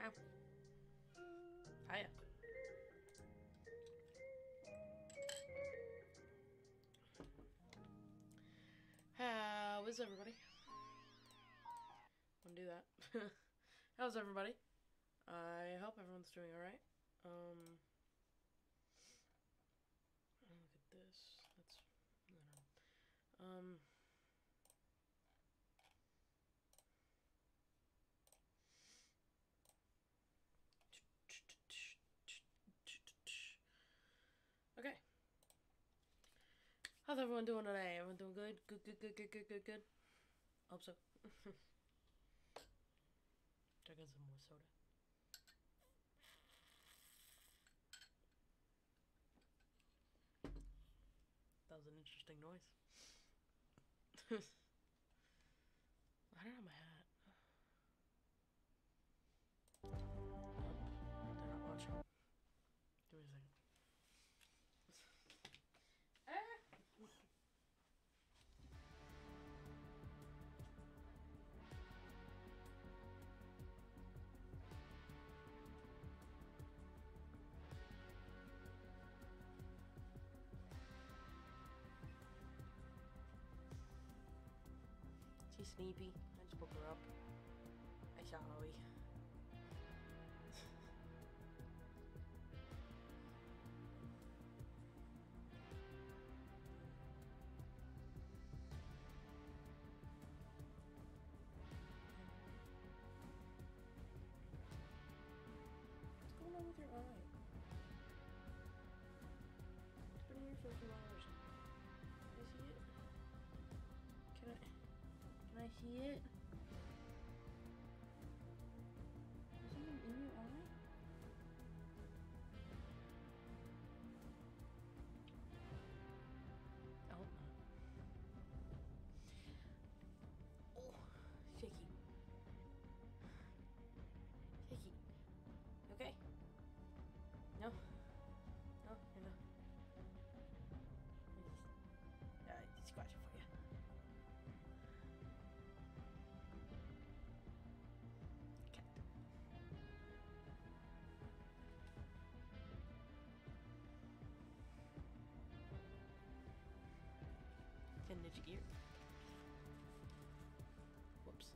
Hiya. How is everybody? Wanna do that? How's everybody? I hope everyone's doing alright. Look at this. That's, I don't know. Okay. How's everyone doing today? Everyone doing good? Good. Hope so. Check out some more soda. That was an interesting noise. I don't have my hat. They're not watching. Give me a second. She's sleepy. I just woke her up. I sorry. What's going on with your eye? It's been here for a few hours. Can I see it? Can I see it? Is something in your eye? Oh. Oh, shaky. Shaky. Okay? No? No, you're not. Just scratch it for you. Ninja gear. Whoops.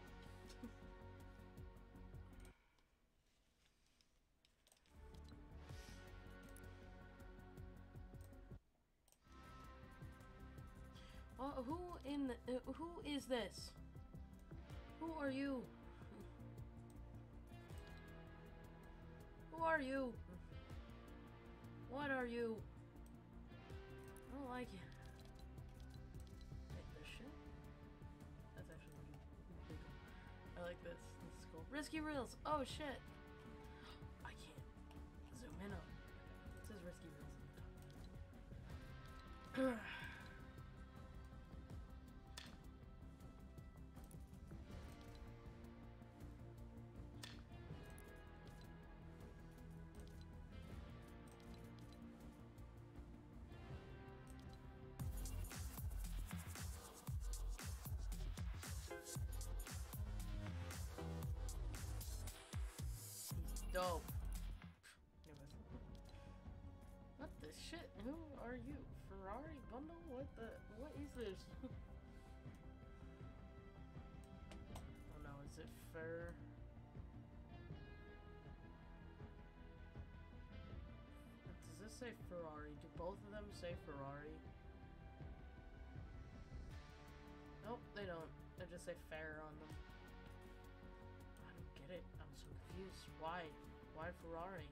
Who is this? Who are you? Who are you? What are you? I don't like you. That's actually pretty cool. I like this. This is cool. Risky Reels! Oh shit! I can't zoom in on it. It says Risky Reels on the top. Dope. What the shit? Who are you? Ferrari bundle? What is this? Oh no, is it fair? Does this say Ferrari? Do both of them say Ferrari? Nope, they don't. They just say fair on them. I don't get it. I'm so confused. Why? Why Ferrari?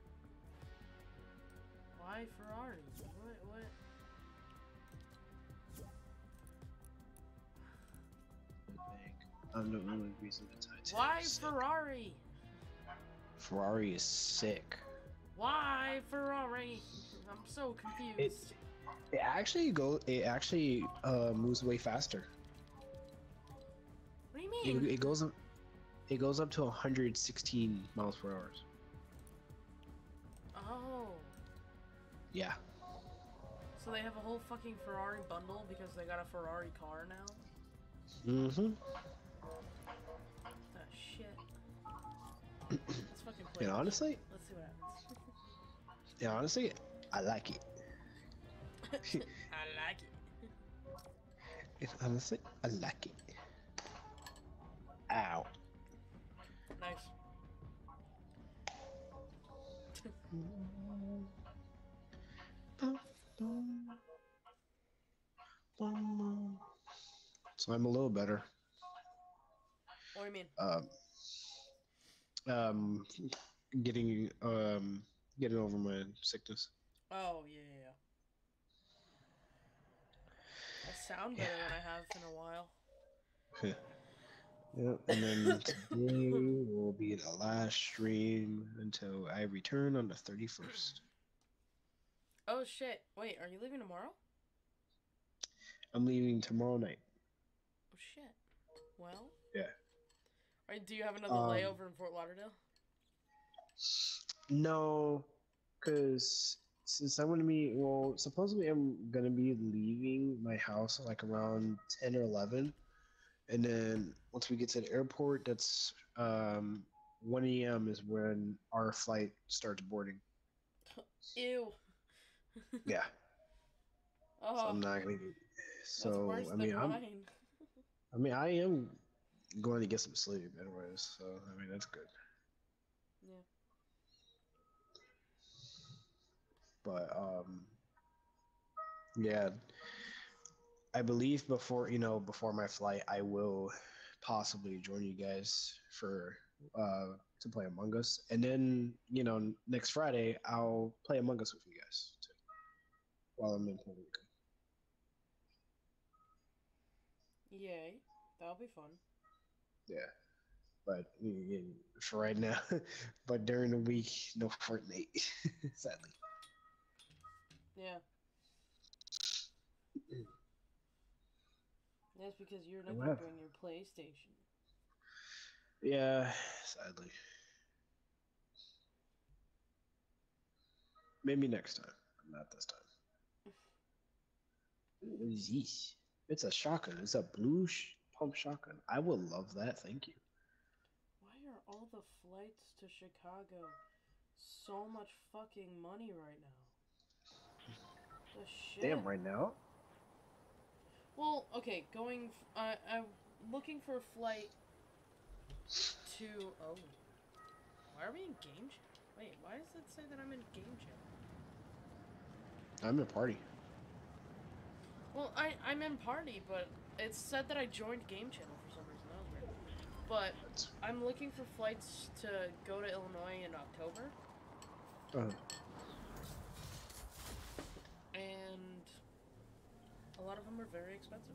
Why Ferrari? What? I think I'm the only reason the Titanic. Why Ferrari? Ferrari is sick. Why Ferrari? I'm so confused. It actually moves way faster. What do you mean? It goes up to 116 miles per hour. Oh. Yeah. So they have a whole fucking Ferrari bundle because they got a Ferrari car now? Mm-hmm. Oh shit. And honestly, Let's see what happens. I like it. I like it. And honestly, I like it. Ow. Nice. So I'm a little better. What do you mean? Um, getting getting over my sickness. Oh, yeah. I sound better than I have in a while. Yeah, and then today will be the last stream until I return on the 31st. Oh, shit. Wait, are you leaving tomorrow? I'm leaving tomorrow night. Oh, shit. Well? Yeah. Do you have another layover in Fort Lauderdale? No, because since I'm gonna be supposedly I'm gonna be leaving my house like around 10 or 11, and then once we get to the airport, that's 1 a.m. is when our flight starts boarding. Ew. Yeah. So Oh, I'm not gonna. that's So worse I than mean, mine. I am going to get some sleep, anyways. So I mean, that's good. Yeah. But yeah, I believe before my flight, I will possibly join you guys for to play Among Us, and then next Friday I'll play Among Us with you guys too while I'm in Puerto Rico. Yay. That'll be fun. Yeah, but for right now, but during the week, no Fortnite, sadly. Yeah. That's because you're not And going to what? bring your PlayStation. Yeah, sadly. Maybe next time. Not this time. What is this? It's a shotgun. It's a blue pump shotgun. I would love that. Thank you. Why are all the flights to Chicago so much fucking money right now? The shit. Damn, right now? Well, okay, I'm looking for a flight to. Oh. Why are we in game chat? Wait, why does it say that I'm in game chat? I'm in party. Well, I'm in party, but it said that I joined game channel for some reason. That was weird. But I'm looking for flights to go to Illinois in October. And a lot of them are very expensive.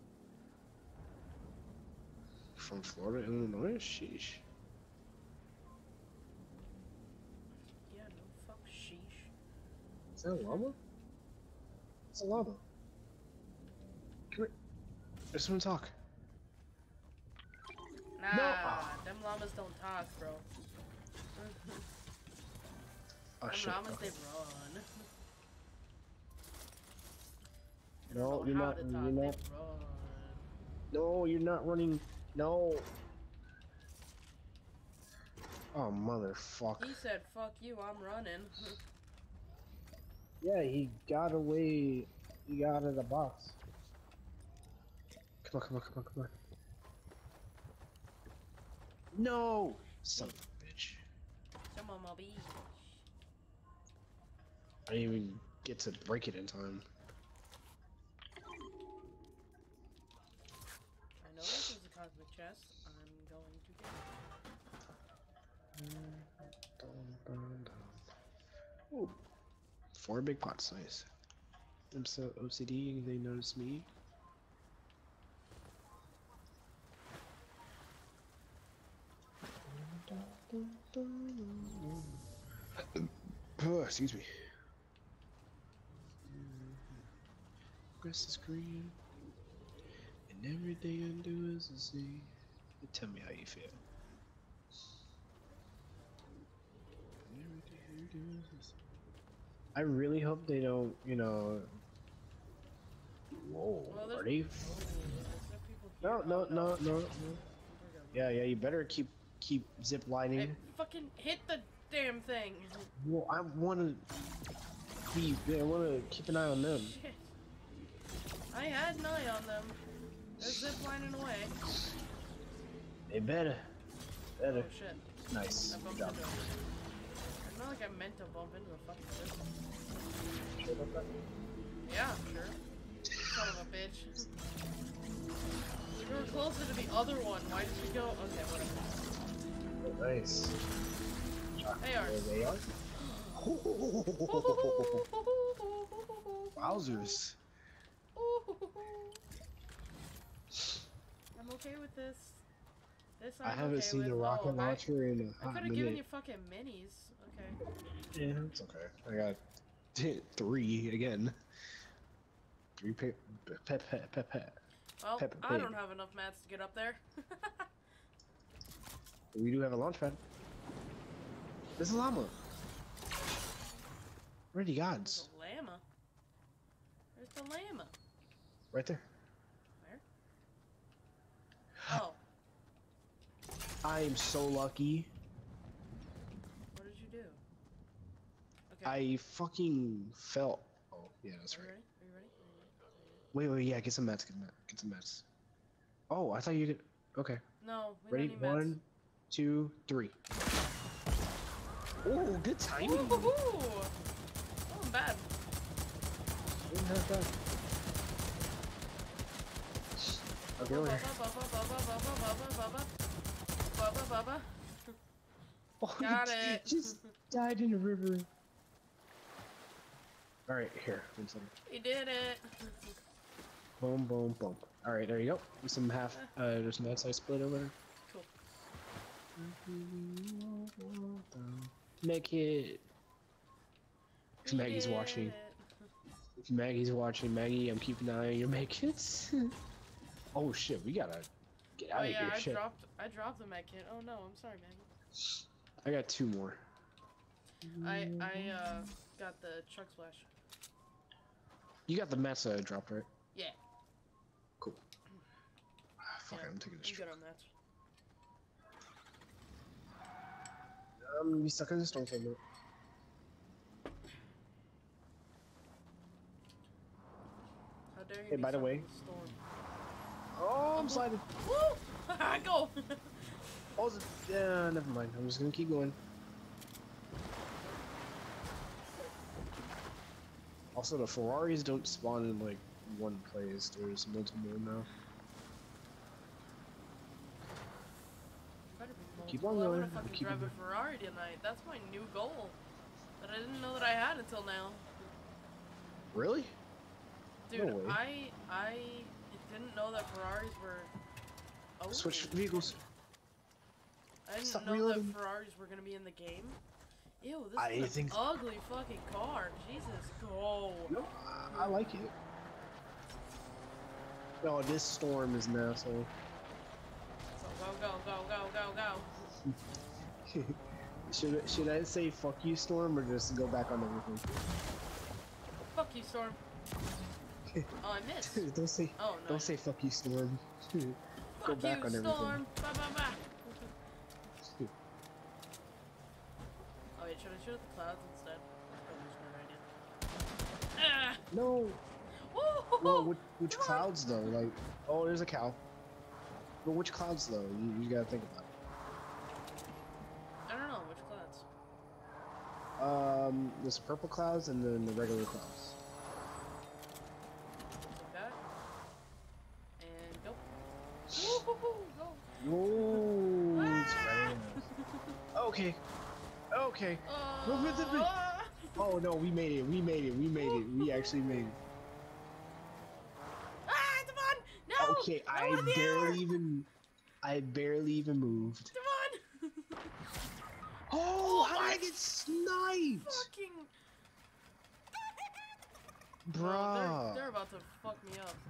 From Florida, Illinois? Sheesh. Yeah, no fuck sheesh. Is that a llama? It's a llama. Come here. I just want to talk. Nah, No. them llamas don't talk, bro. Oh, them shit. llamas, Okay. they run. No, you're not. You're not. No, you're not running. No. Oh, motherfucker. He said, fuck you, I'm running. Yeah, he got away. He got out of the box. Come on. No! Son of a bitch. Come on, Mobby. I didn't even get to break it in time. I know this is a cosmic chest. I'm going to get it. Ooh. 4 big pots, nice. I'm so OCD, they notice me. Oh, excuse me. Grass is green, and everything I do is the same. Tell me how you feel. Everything I do is the same. I really hope they don't, Whoa, Well, are they? No. Yeah, you better keep keep zip I lining. fucking hit the damn thing. Well, I wanna be. I wanna keep an eye on them. Shit. I had an eye on them. They're ziplining away. They better. Oh shit. Nice. I bumped Good job. into him. It's not like I meant to bump into the fucking zip. Sure about that? Yeah, sure. Son of a bitch. You were closer to the other one. Why did you go? Okay, whatever. Oh, nice. They are. There they are. Wowzers. I'm okay with this. I I'm haven't okay seen with. a rocket launcher in I a hot could have given you minute. fucking minis. Okay. Yeah, it's okay. I got 3 again. 3 Well, Peppa I Pig. don't have enough mats to get up there. We do have a launch pad. There's a llama. Ready There's gods. a llama. There's the llama. Right there. Where? Oh, I am so lucky. what did you do? Okay. I fucking fell. Oh, yeah, that's Are you right. ready? Are you ready? Are you ready? Wait, yeah, get some mats, get some mats. Oh, I thought you did. Okay. No, we Ready? don't need mats. 1, 2, 3. Oh, good timing. Woo-hoo-hoo! Oh, I'm bad. Didn't have that. Okay, over here. Oh, Got you it. just died in a river. Alright, here. One second. We did it. Boom, boom, boom. Alright, there you go. There's some there's some mats I split over there. Cool. Make it. If We Maggie's did watching. it. If Maggie's watching, Maggie, I'm keeping an eye on your med kits. Oh shit, we gotta get out Oh of yeah, here. I Shit. dropped the med kit. Oh no, I'm sorry, man. I got 2 more. I got the chug splash. You got the mats I dropped, right? Yeah. Cool. Ah, fuck Yeah, it, I'm taking this I'm trip. good on that. I'm gonna be stuck in the storm for a minute. How dare you Hey, be by the stuck way. in the storm. Oh, I'm sliding. Woo! Go! Oh, yeah, never mind. I'm just gonna keep going. Also, the Ferraris don't spawn in like one place. There's multiple now. Better be Keep multiple. on I wanna going, fucking keep drive on a Ferrari tonight. That's my new goal. That I didn't know that I had until now. Really? Dude, No way. I didn't know that Ferraris were. Oh. Switch vehicles. I didn't Stop know reloading. that Ferraris were gonna be in the game. Ew, this I is an think- ugly fucking car. Jesus, go. No, I like it. Oh, this storm is an asshole. So go. Should I say fuck you, Storm, or just go back on everything? Fuck you, Storm. Oh, I missed. don't say Oh, no. don't say fuck you, Storm. Go Fuck back you, on everything. Storm. Ba ba ba. Oh wait, should I shoot at the clouds instead? That's probably a smart idea. Ah! No. Woo! Well, which clouds though? Like, oh, there's a cow. But which clouds though? You gotta think about I don't know which clouds. it. There's the purple clouds and then the regular clouds. Like that. And go. Woo-hoo-hoo, go. Whoa! It's Ah! right. Okay. Okay. Oh no, we made it. We made it. We made it. We actually made it. Ah, Devon! No! Okay, Not I with the hour! barely even moved. Devon! Oh, how my did I get sniped? Fucking. Oh, Bruh. they're about to fuck me up.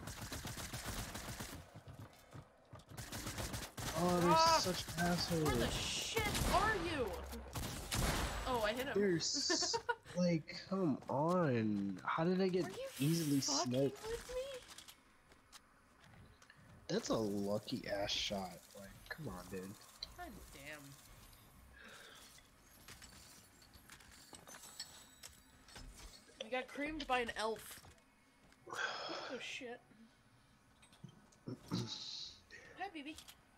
Oh, they're Ah! such Where the assholes. shit are you? Oh, I hit him. They're like, come on. How did I get Are you easily fucking sniped? with me? That's a lucky ass shot. Like, come on, dude. God got creamed by an elf. Oh shit. Hi, baby.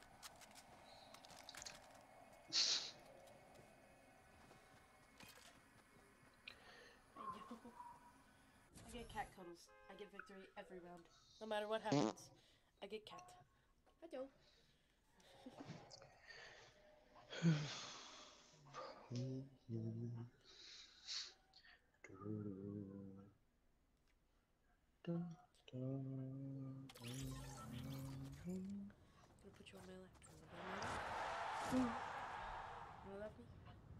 I get cat cuddles. I get victory every round. No matter what happens, I get cat. Hello. I'm gonna put you on my lap. Wanna love me?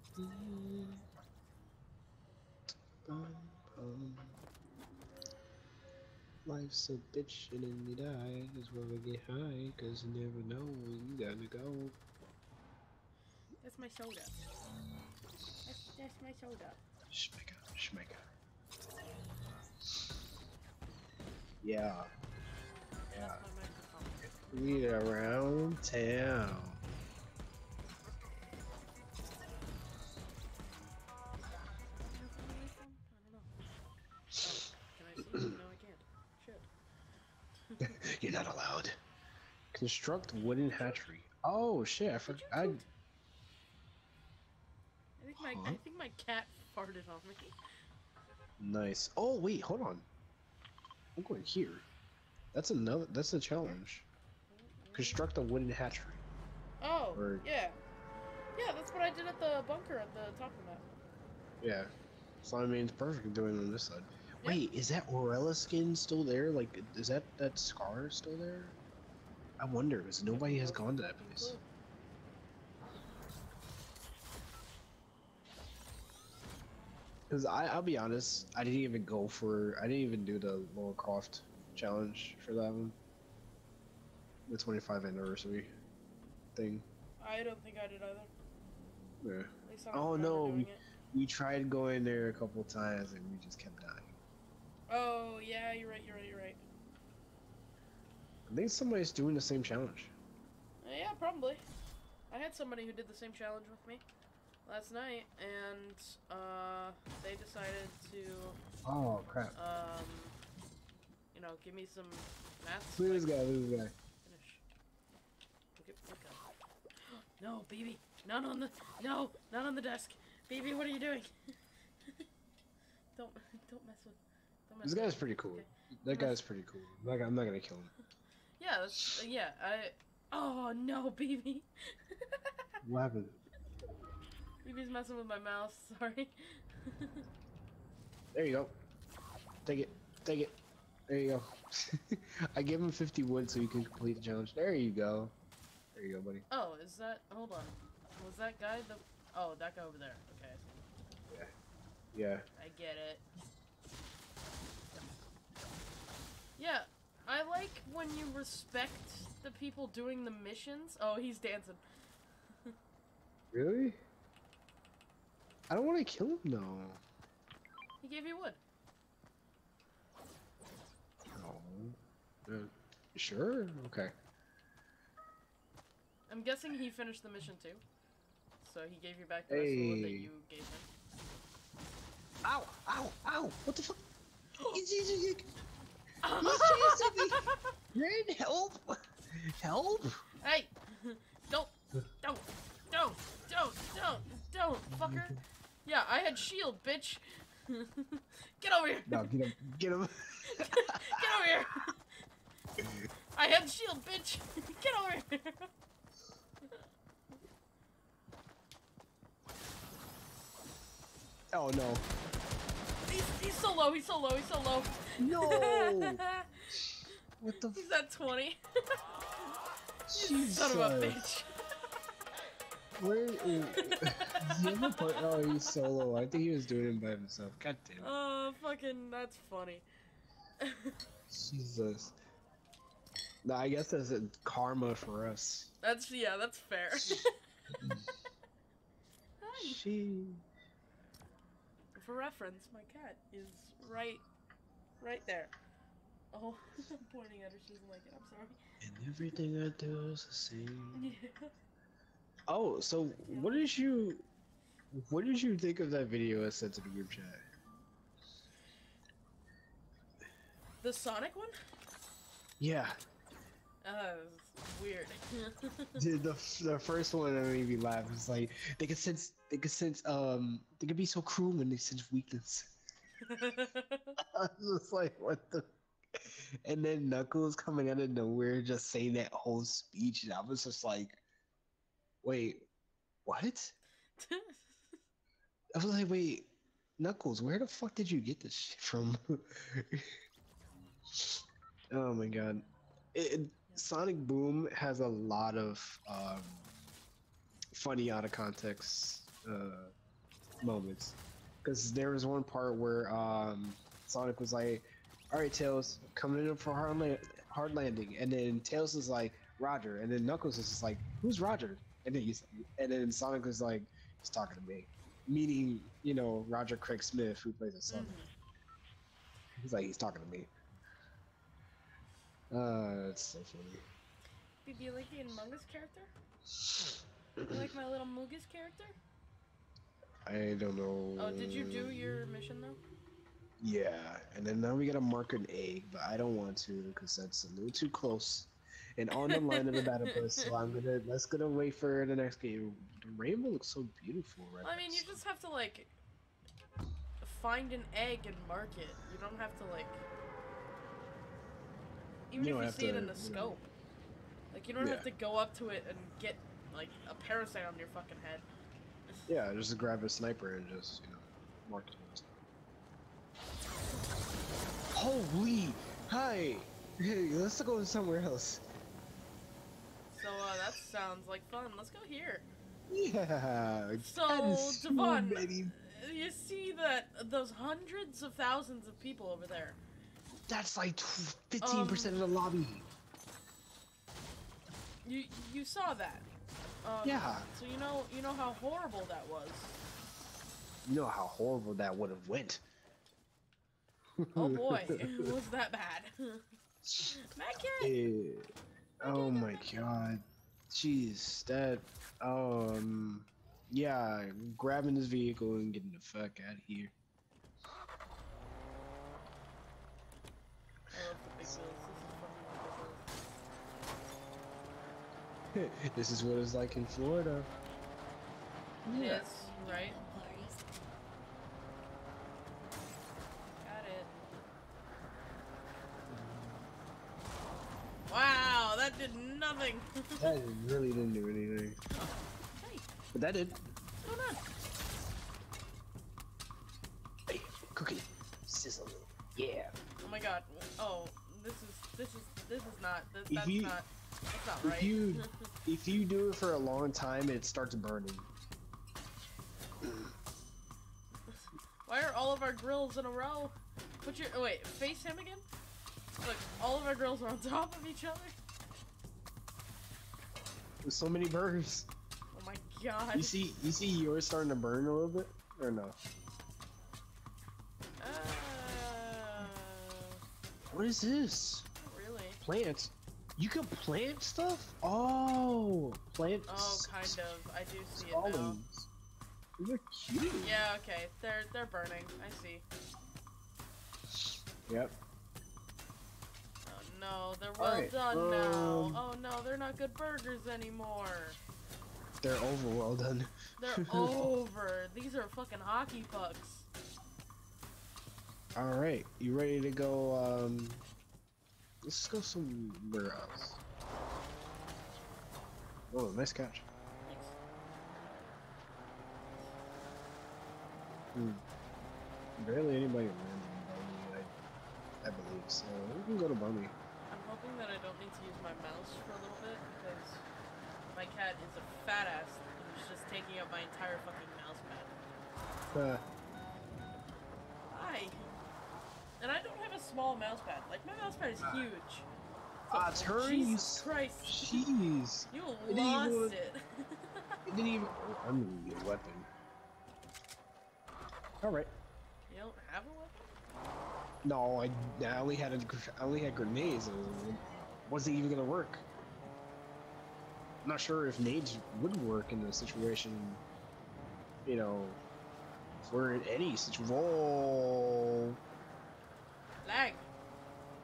Life's a bitch and then you die. That's where we get high, cause you never know when you gotta go. That's my soda. That's my soda. Schmecka, schmecka. Yeah. Yeah. That's my microphone. We around town. Can I see? No, I can't. Shit. You're not allowed. Construct wooden hatchery. Oh shit! I forgot. I think my cat farted on me. Nice. Oh wait, hold on. I'm going here. That's another. That's a challenge. Construct a wooden hatchery. Oh, Or- yeah. Yeah, that's what I did at the bunker at the top of the map. Yeah. So I mean, it's perfect doing it on this side. Yeah. Wait, is that Aurella skin still there? Like, is that scar still there? I wonder, because nobody has gone to that place. Because I'll be honest, I didn't even do the Lara Croft challenge for that one. The 25th anniversary thing. I don't think I did either. Yeah. At least I don't Oh remember no, doing it. we tried going there a couple times and we just kept dying. Oh, yeah, you're right. I think somebody's doing the same challenge. Yeah, probably. I had somebody who did the same challenge with me last night, and they decided to Oh crap. you know, give me some maths. Look at this guy, Finish. Look up. No, baby. Not on the desk. Baby, what are you doing? Don't mess with. This guy's pretty cool. Okay. That guy's pretty cool. I'm not gonna kill him. Yeah, oh no, baby. What happened? Baby's messing with my mouse, sorry. There you go. Take it. There you go. I gave him 50 wood so you can complete the challenge. There you go. There you go, buddy. Oh, is that, hold on. Was that guy that guy over there. Okay. Yeah. I get it. Yeah, I like when you respect the people doing the missions. Oh, he's dancing. Really? I don't want to kill him, though. He gave you wood. No. Sure? Okay. I'm guessing he finished the mission too. So he gave you back the rest of the wood that Hey. you gave him. Ow! Ow! Ow! What the fuck? He's chasing me! Red, help! Help! Hey! Don't, fucker! Yeah, I had shield, bitch! Get over here! No, get him. Get him. Get over here! I had shield, bitch! Get over here! Oh no. He's so low, No! What the He's at 20. Jesus. Son of a bitch. Where is the other part? Oh, he's solo. I think he was doing it by himself. God damn it. Oh, fucking, that's funny. Jesus. No, I guess that's a karma for us. That's fair. Hi. She. For reference, my cat is right there. Oh, I'm pointing at her, she doesn't like it, I'm sorry. And everything I do is the same. Yeah. Oh, so what did you think of that video I sent to the group chat? The Sonic one? Yeah. Weird. Dude, the first one that made me laugh was like they could they could be so cruel when they sense weakness. I was just like, what the? And then Knuckles coming out of nowhere, just saying that whole speech, and I was just like, wait, what? I was like, wait, Knuckles, where the fuck did you get this shit from? Oh my god. Sonic Boom has a lot of funny out of context moments. Because there was one part where Sonic was like, "Alright, Tails, coming in for hard landing," and then Tails is like, "Roger," and then Knuckles is just like, "Who's Roger?" And then Sonic was like, "He's talking to me," meaning Roger Craig Smith, who plays a Sonic. He's like, "He's talking to me." It's so funny. Did you like the Among Us character? You like my little Moogus character? I don't know. Oh, did you do your mission though? Yeah, and then now we gotta mark an egg, but I don't want to because that's a little too close. And on the line of the battle bus, so let's gonna wait for the next game. The rainbow looks so beautiful right Well, I mean, you just have to like find an egg and mark it. You don't have to like, even if you see it in the scope, like you don't have to go up to it and get like a parasite on your fucking head. Yeah, just grab a sniper and just mark it. Holy! Hi! Hey, let's go somewhere else. So, that sounds like fun. Let's go here. Yeah! So, Devon, you see that those hundreds of thousands of people over there? That's like 15% of the lobby. You saw that? Yeah. So you know how horrible that was. You know how horrible that would have went. Oh boy, was that bad? Yeah. Oh my god. Jeez, that yeah, grabbing this vehicle and getting the fuck out of here. I love the big wheels. This is what it's like in Florida. Yeah. It is, right? Got it. Wow, that did nothing. That really didn't do anything. Oh, hey. But that did. What's going on? Hey, cookie. Sizzle. Yeah. Oh my god. Oh, this is not. That's not right. If you do it for a long time, it starts burning. Why are all of our grills in a row? Wait, face him again? Look, all of our grills are on top of each other. There's so many burns. Oh my god. You see yours starting to burn a little bit, or no? What is this? Not really. Plants. You can plant stuff? Oh, plants. Oh, kind of. I do see it now. These are cute. Yeah, okay. They're burning. I see. Yep. Oh no, they're well done now. Oh no, they're not good burgers anymore. They're over well done. They're over. These are fucking hockey pucks. Alright, you ready to go, let's go somewhere else. Oh, nice catch. Thanks. Barely anybody landed in Bonnie, I believe, so we can go to Bonnie. I'm hoping that I don't need to use my mouse for a little bit, because my cat is a fat ass who's just taking up my entire fucking mouse pad. Hi! And I don't have a small mouse pad. Like, my mouse pad is huge. So, turn, Jesus Christ. Jeez. You lost it. It didn't even... I'm gonna get a weapon. Alright. You don't have a weapon? No, I only had grenades. It wasn't even gonna work. I'm not sure if nades would work in this situation. For any situation. Whoa. Lag.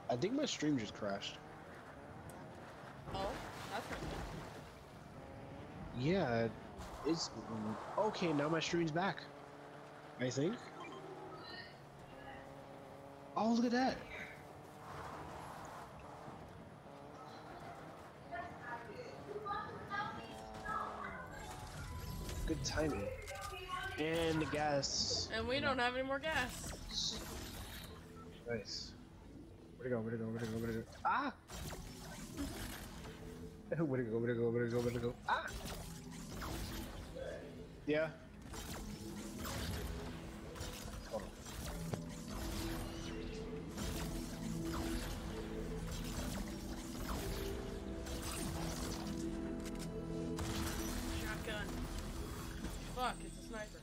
I think my stream just crashed. Oh, that's not good. Yeah, it's okay. Now my stream's back. I think. Oh, look at that. Good timing. And the gas. And we don't have any more gas. Nice. Where'd it go? Where'd it go? Where'd it go? Where'd it go? Ah! Where'd it go? Where'd it go? Where'd it go? Where'd it go? Ah! Yeah. Hold on. Shotgun. Fuck, it's a sniper.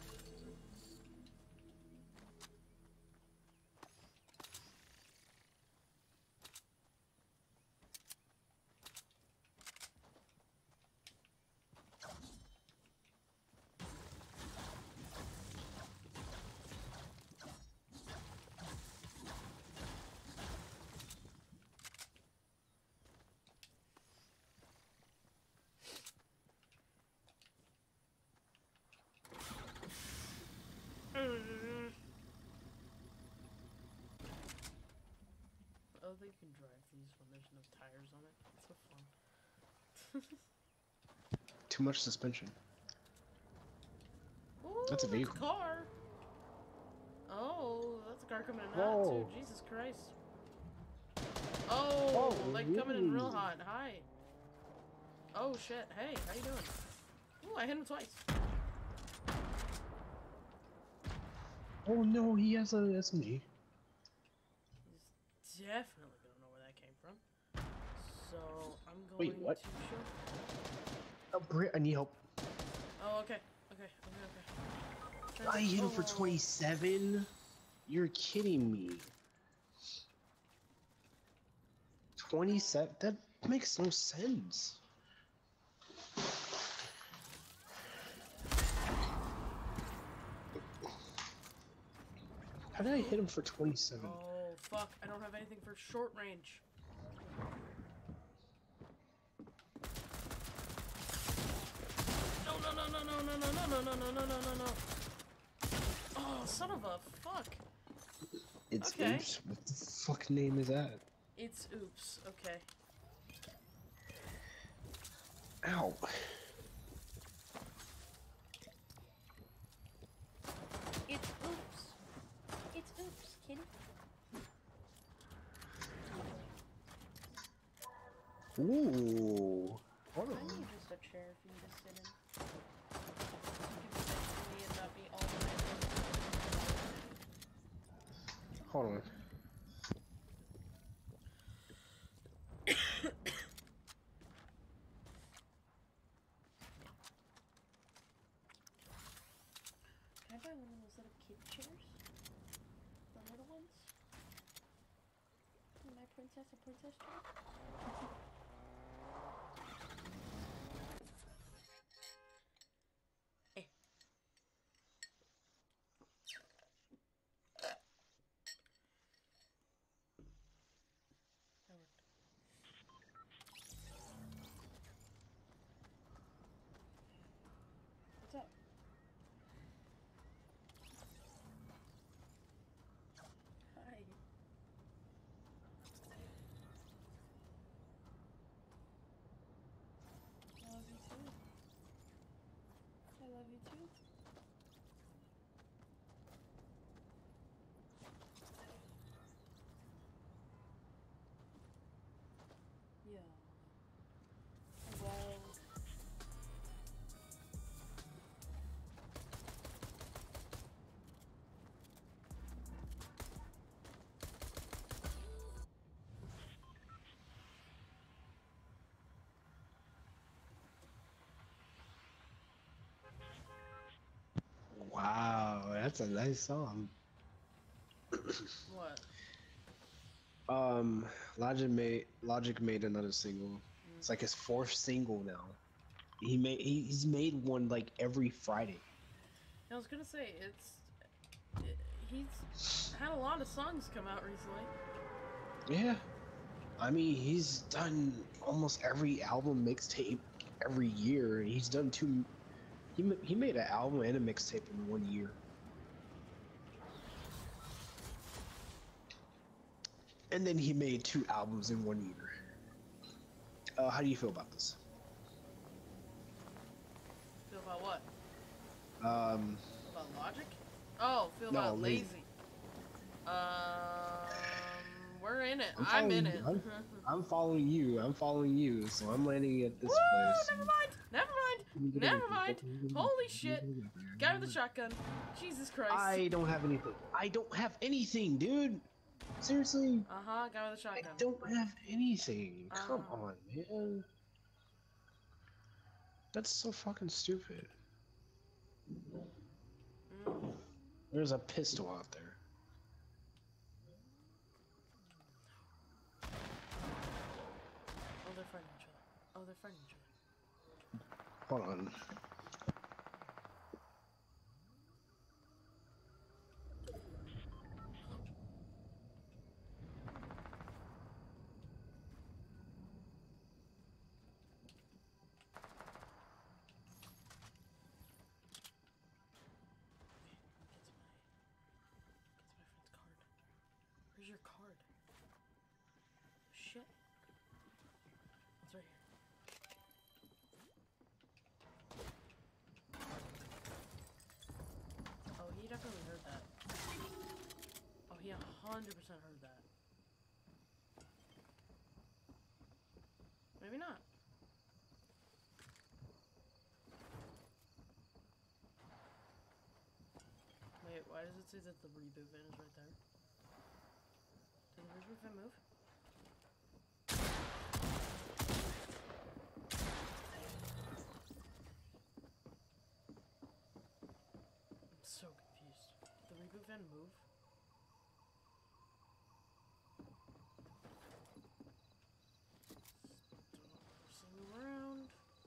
Oh, they can drive these when there's no tires on it. It's so fun. Too much suspension. Ooh, That's a vehicle. car. Oh, that's a car coming in hot Whoa. too. Jesus Christ. Oh, Whoa, like coming in real really? hot. Hi. Oh shit. Hey, how you doing? Ooh, I hit him twice. Oh no, he has a SMG. He's definitely gonna know where that came from. So I'm going Wait, what? to show. Oh, Brit, I need help. Oh, okay. I hit him for Oh. 27? You're kidding me. 27? That makes no sense. How did I hit him for 27? Oh, fuck. I don't have anything for short range. No, no, no, no, no, no, no, no, no, no, no, no, no, no. Oh, son of a fuck. It's Okay. Oops. What the fuck name is that? It's oops. Okay. Ow. It's oops. It's oops, kitty. Ooh. Hold I on. need just a chair for you to sit in. You can sit to me and not be all night. Hold on. Can I buy one of those little kid chairs? The little ones? My princess, a princess chair? That worked. What's up? Hi. I love you too. I love you too. Yeah. Well. Wow, that's a nice song. What? Logic made another single. It's like his fourth single now. He's made one like every Friday. I was gonna say, he's had a lot of songs come out recently. Yeah. I mean, he's done almost every album mixtape every year. He's done two. He made an album and a mixtape in 1 year. And then he made 2 albums in 1 year. How do you feel about this? Feel about what? Um, About Logic? Oh, feel No, about lazy. lazy. We're in it. I'm I'm in following- it. I'm following you. I'm following you. So I'm landing at this Woo! place. Never mind. Never mind. Never mind. Holy shit. Guy with the shotgun. Jesus Christ. I don't have anything. I don't have anything, dude. Seriously, Guy with a I shotgun. don't have anything. Come Uh-huh. on, man. That's so fucking stupid. Mm. There's a pistol out there. Oh, they're fighting each other. Oh, they're fighting each other. Hold on. Where's your card? Shit. It's right here. Oh, he definitely heard that. Oh, he 100% heard that. Maybe not. Wait, why does it say that the reboot van is right there? Did the reboot van move? I'm so confused. Did the reboot van move? Don't see me around.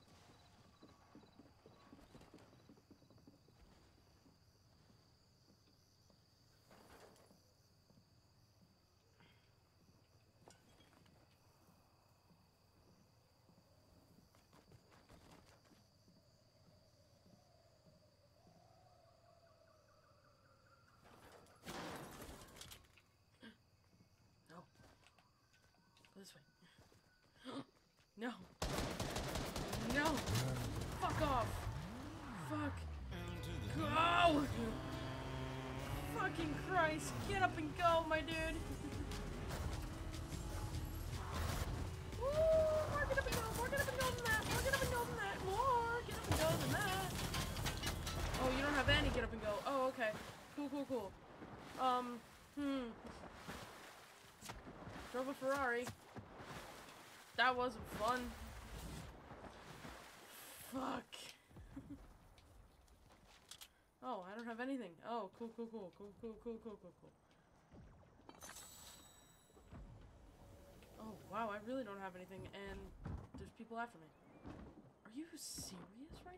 No. Go this way. No. No. Fuck off. Fuck. Go! Fucking Christ. Get up and go, my dude. Woo! More get up and go. More get up and go than that. More get up and go than that. More get up and go than that. Oh, you don't have any get up and go. Oh, okay. Cool, cool, cool. Drove a Ferrari. That wasn't fun. Fuck. Oh, I don't have anything. Oh, cool, cool, cool, cool, cool, cool, cool, cool, cool. Oh, wow, I really don't have anything, and there's people after me. Are you serious right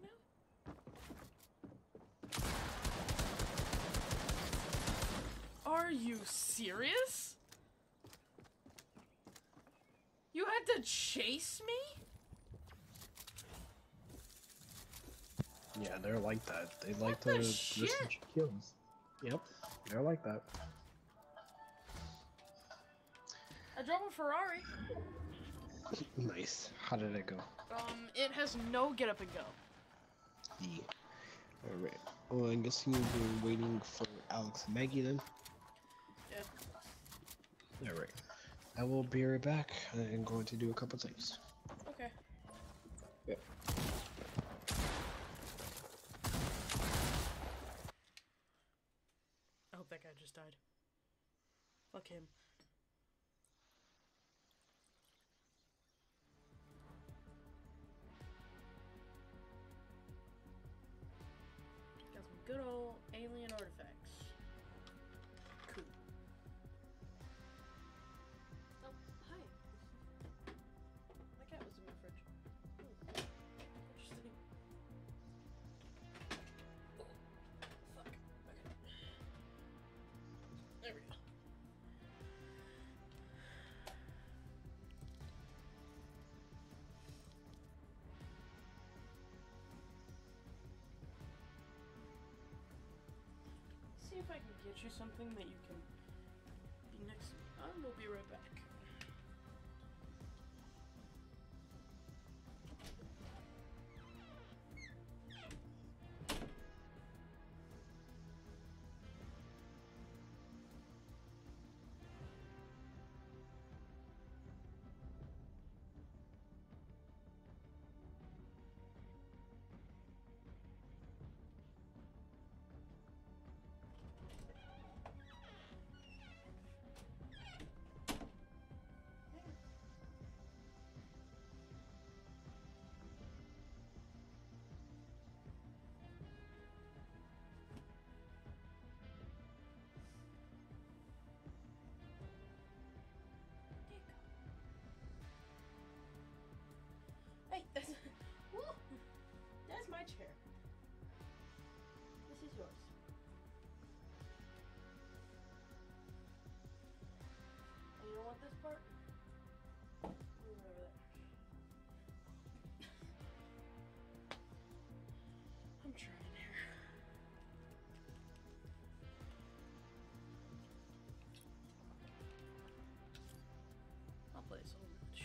now? Are you serious? You had to chase me? Yeah, they're like that. They like What to the risk shit? kills. Yep, they're like that. I drove a Ferrari. Nice. How did it go? It has no get up and go. Yeah. Alright. Well, I'm guessing you've been waiting for Alex and Maggie then? Yeah. Alright. I will be right back. I'm going to do a couple things. Okay. Yep. I hope that guy just died. Fuck him. Got some good old alien artifacts. Cool. Oh, hi. My cat was in my fridge. Ooh. Interesting. Fuck. Okay. There we go. if I can get you something that you can be next to me. We'll be right back. Hey, that's my chair. This is yours. And you don't want this part? Move it over there. I'm trying here. I'll play so much.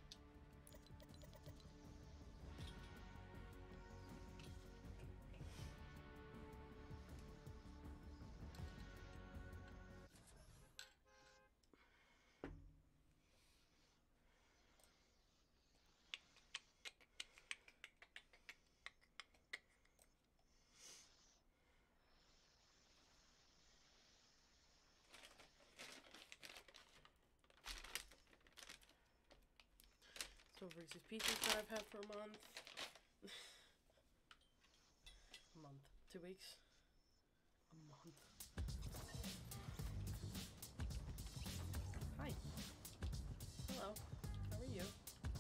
So Reese's Pieces that I've had for a month. A month. 2 weeks. A month. Hi. Hello. How are you?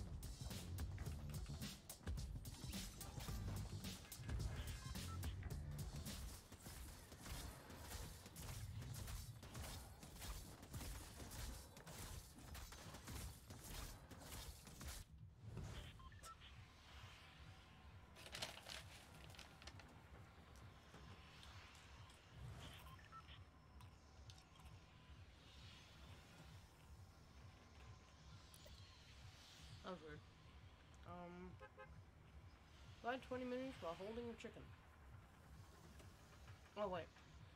That was weird. Slide 20 minutes while holding a chicken. Oh, wait.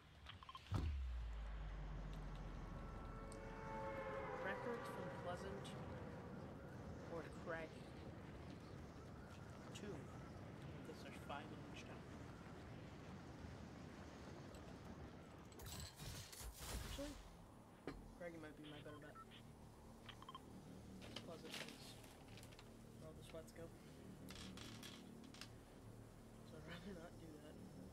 Records from Pleasant or Craggy. 2. This is 5 in each town. Actually, Craggy might be my better bet. Pleasant is where all the sweats go. So I'd rather not do that.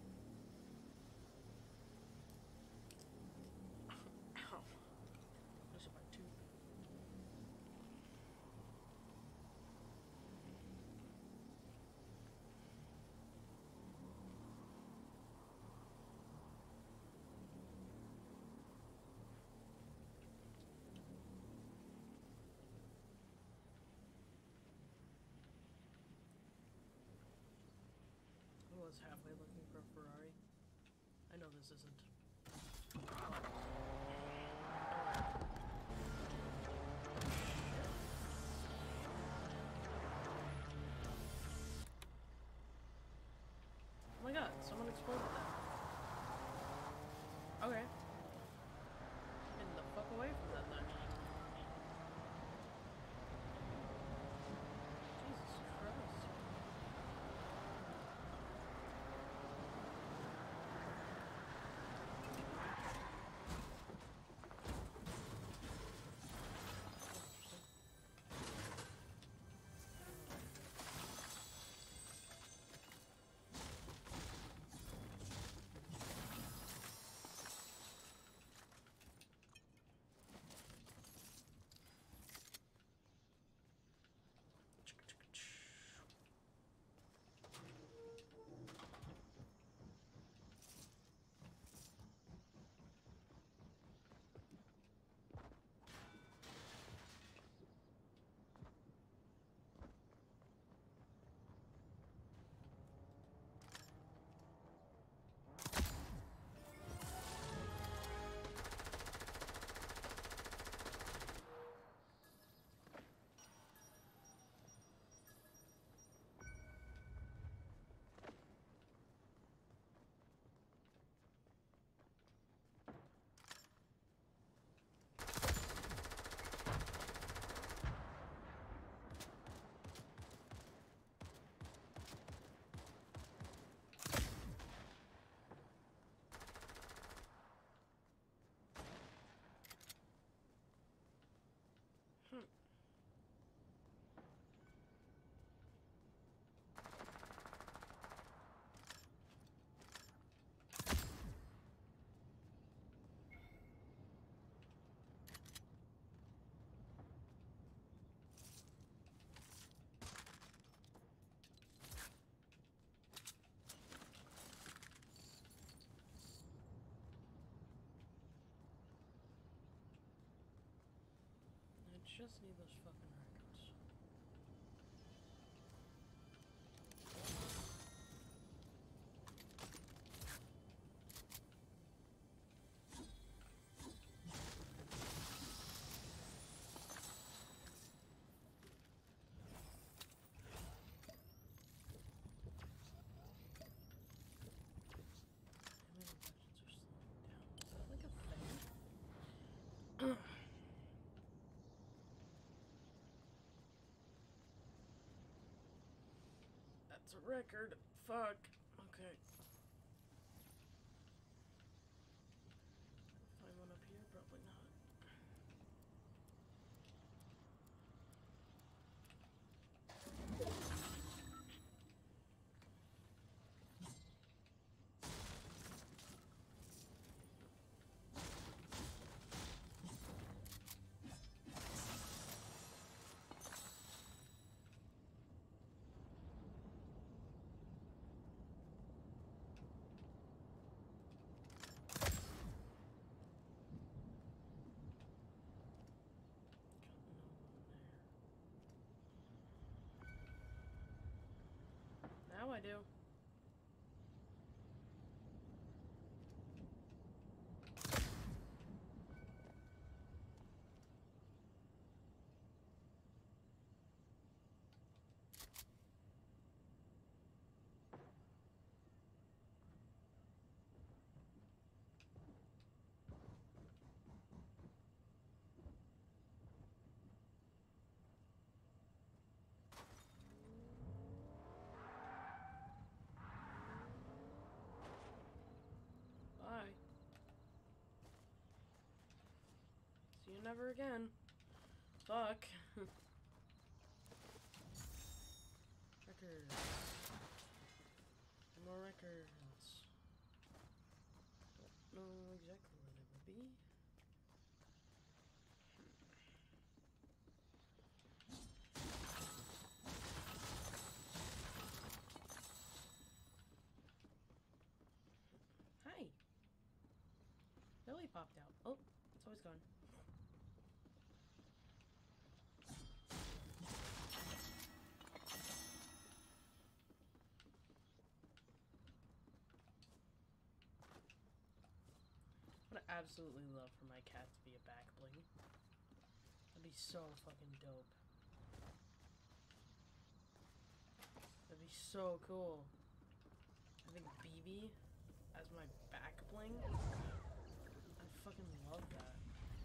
Ow. This is my tooth. I was halfway looking for a Ferrari. I know this isn't. Oh my god, someone exploded that. Okay. Get the fuck away from that thing. Jesus Christ. just need those fucking records. That's a record. Fuck. Okay. Find one up here? Probably not. Now I do. Bye. See you never again. Fuck. Records. More records. Don't know exactly what it would be. Hi. Billy popped out. Oh, it's always gone. I would absolutely love for my cat to be a back bling. That'd be so fucking dope. That'd be so cool. Having BB as my back bling. I fucking love that.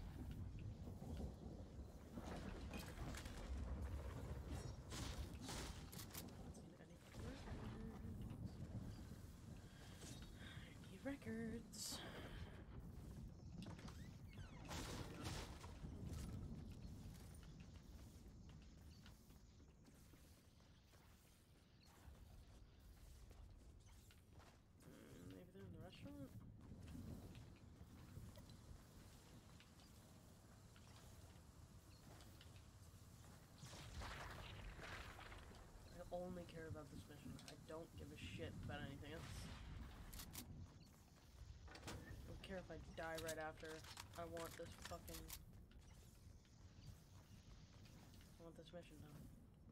I need records. Maybe they're in the restaurant? I only care about this mission. I don't give a shit about anything else. I don't care if I die right after. I want this fucking... I want this mission done.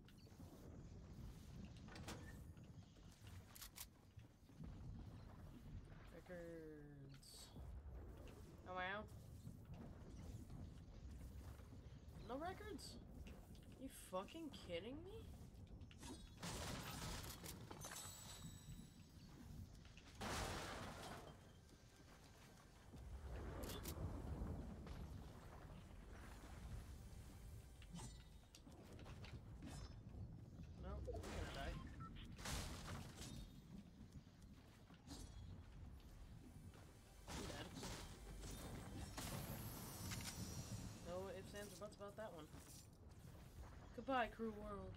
Records. Am I out? No records? You fucking kidding me? No, I'm gonna die. I'm dead. No ifs, ands, or buts about that one. Goodbye, Crew World.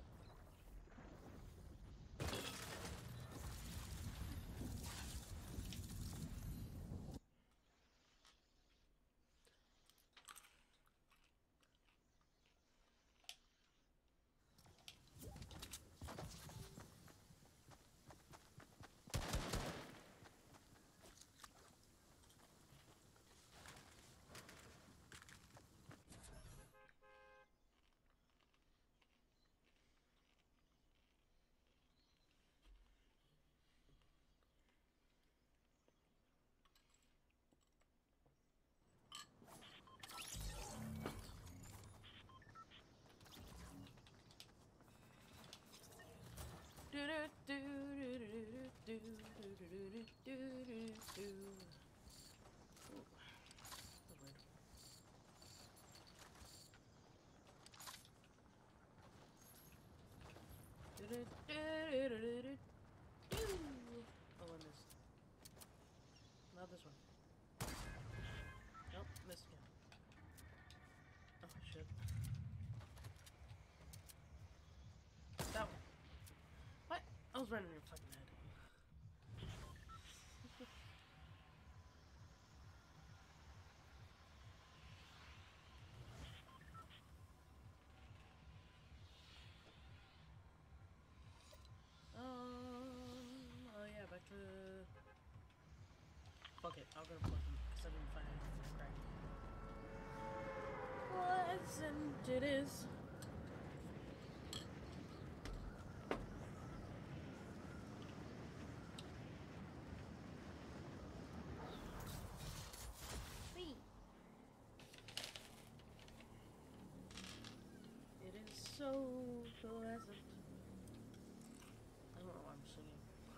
Oh, I missed. Not this one. Nope, missed again. Oh, shit. That one. What? I was running in your fucking head. Oh yeah, back to... Fuck it, I'll go to Pleasant, because I didn't find anything crack. Pleasant it is. Whee! It is so pleasant. I don't know why I'm singing.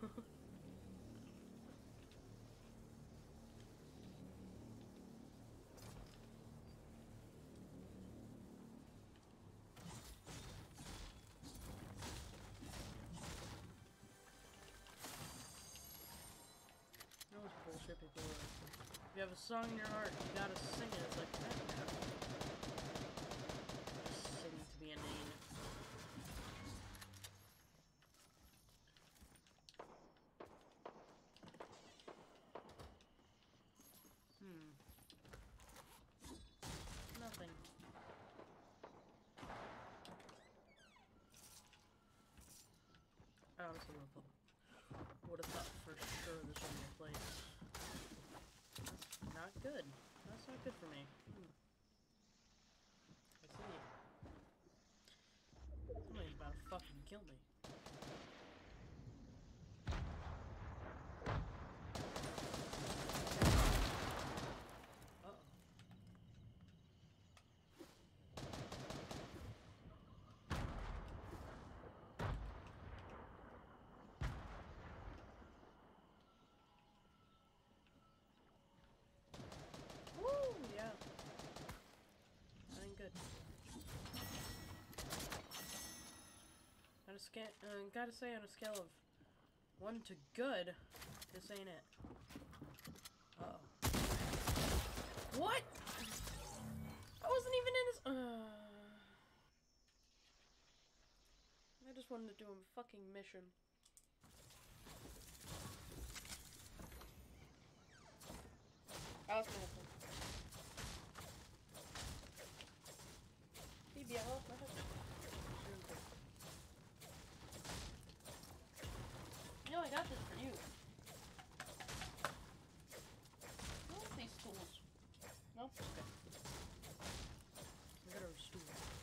You know what's bullshit people are like, if you have a song in your heart, you gotta sing it. It's like, that sing to be inane. Nothing. I honestly would have thought for sure this would be a place. Not good. That's not good for me. I see. Somebody's about to fucking kill me. Uh-oh. Woo! Yeah. That ain't good. Gotta say, on a scale of 1 to good, this ain't it. Uh-oh. What? I wasn't even in his... I just wanted to do a fucking mission. I'll No, I got this for you. I want these stools. No? Okay. I got a stool.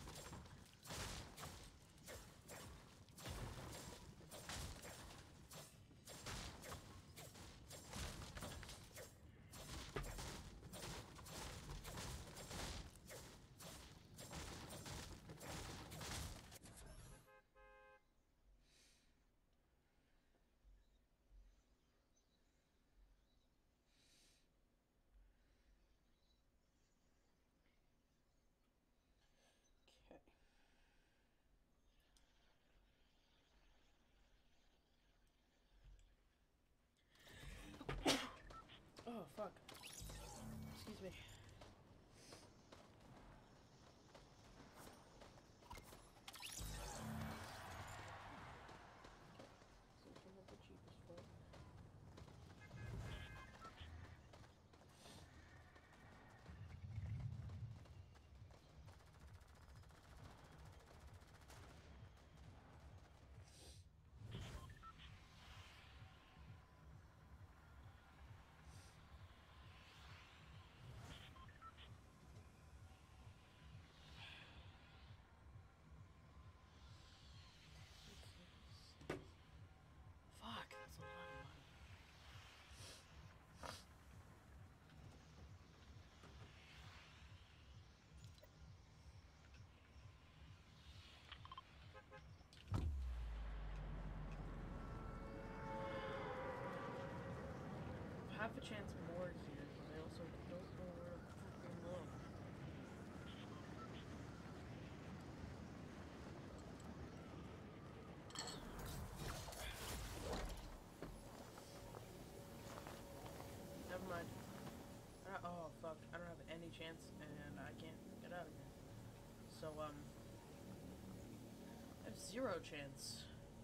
Oh, fuck. Excuse me. have a chance more here, but I also don't know where to fucking look. Never mind. Oh fuck, I don't have any chance and I can't get out of here. So, I have 0 chance.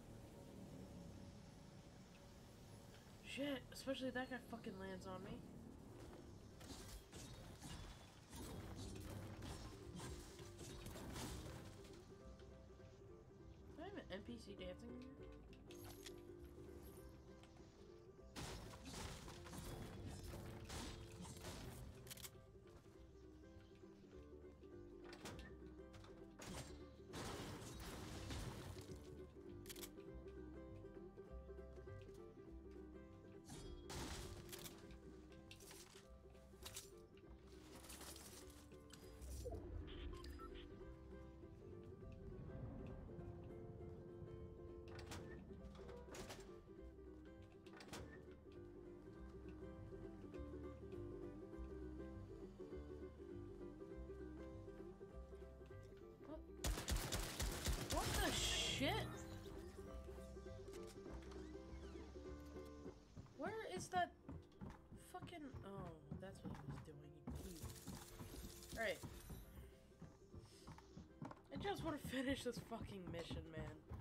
Shit, especially if that guy fucking lands on me. Do I have an NPC dancing in here? What the shit? Where is that fucking... Oh, that's what he was doing. Alright. I just want to finish this fucking mission, man.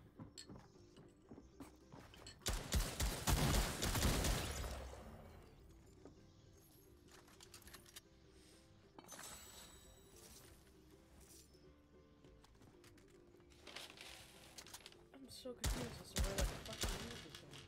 I'm so confused as to where that fucking music is going.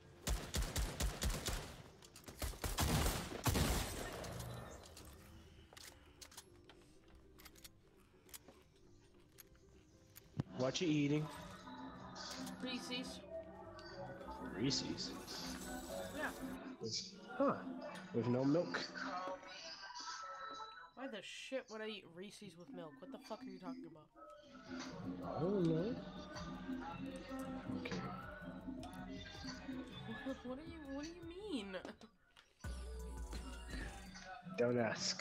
What you eating? Reese's. Reese's. Yeah. Huh. With no milk. Why the shit would I eat Reese's with milk? What the fuck are you talking about? I don't know. Okay. What do you mean? Don't ask.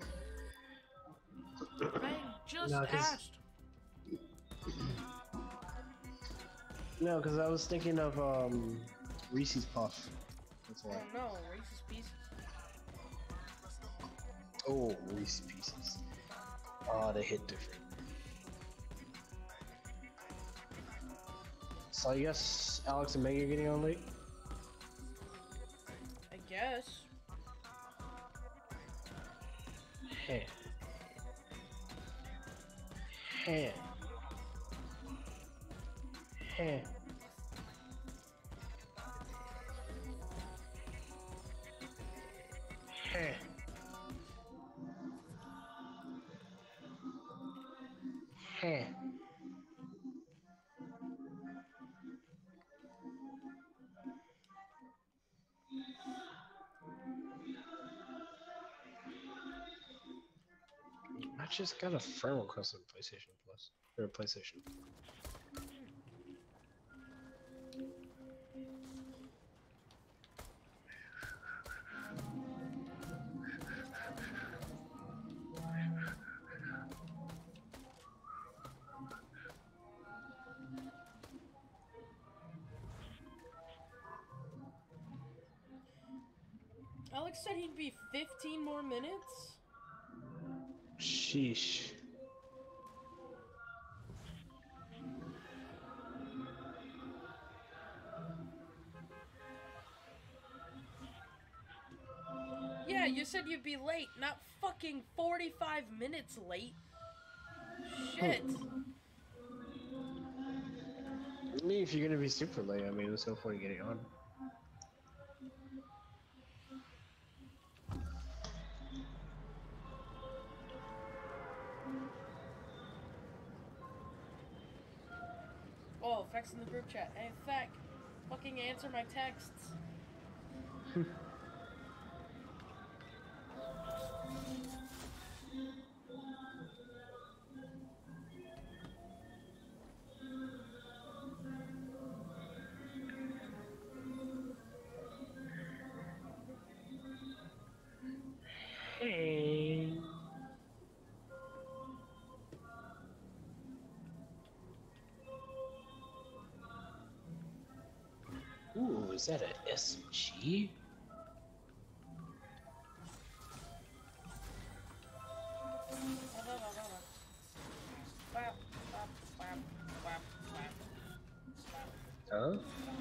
I just No, 'cause- asked. No, because I was thinking of Reese's Puff. That's Oh why. no, Reese's Pieces. Oh, Reese's Pieces. Oh, they hit different. So I guess Alex and Meg are getting on late. I guess. Hey. Hey. Hey. Hey. Hey. I just got a friend request on PlayStation Plus or PlayStation. Alex said he'd be 15 more minutes? Sheesh. Yeah, you said you'd be late, not fucking 45 minutes late. Shit. I mean, if you're gonna be super late, I mean, there's no point in getting on. Oh, Feck's in the group chat. Hey, Feck, fucking answer my texts. is that an SMG? Huh?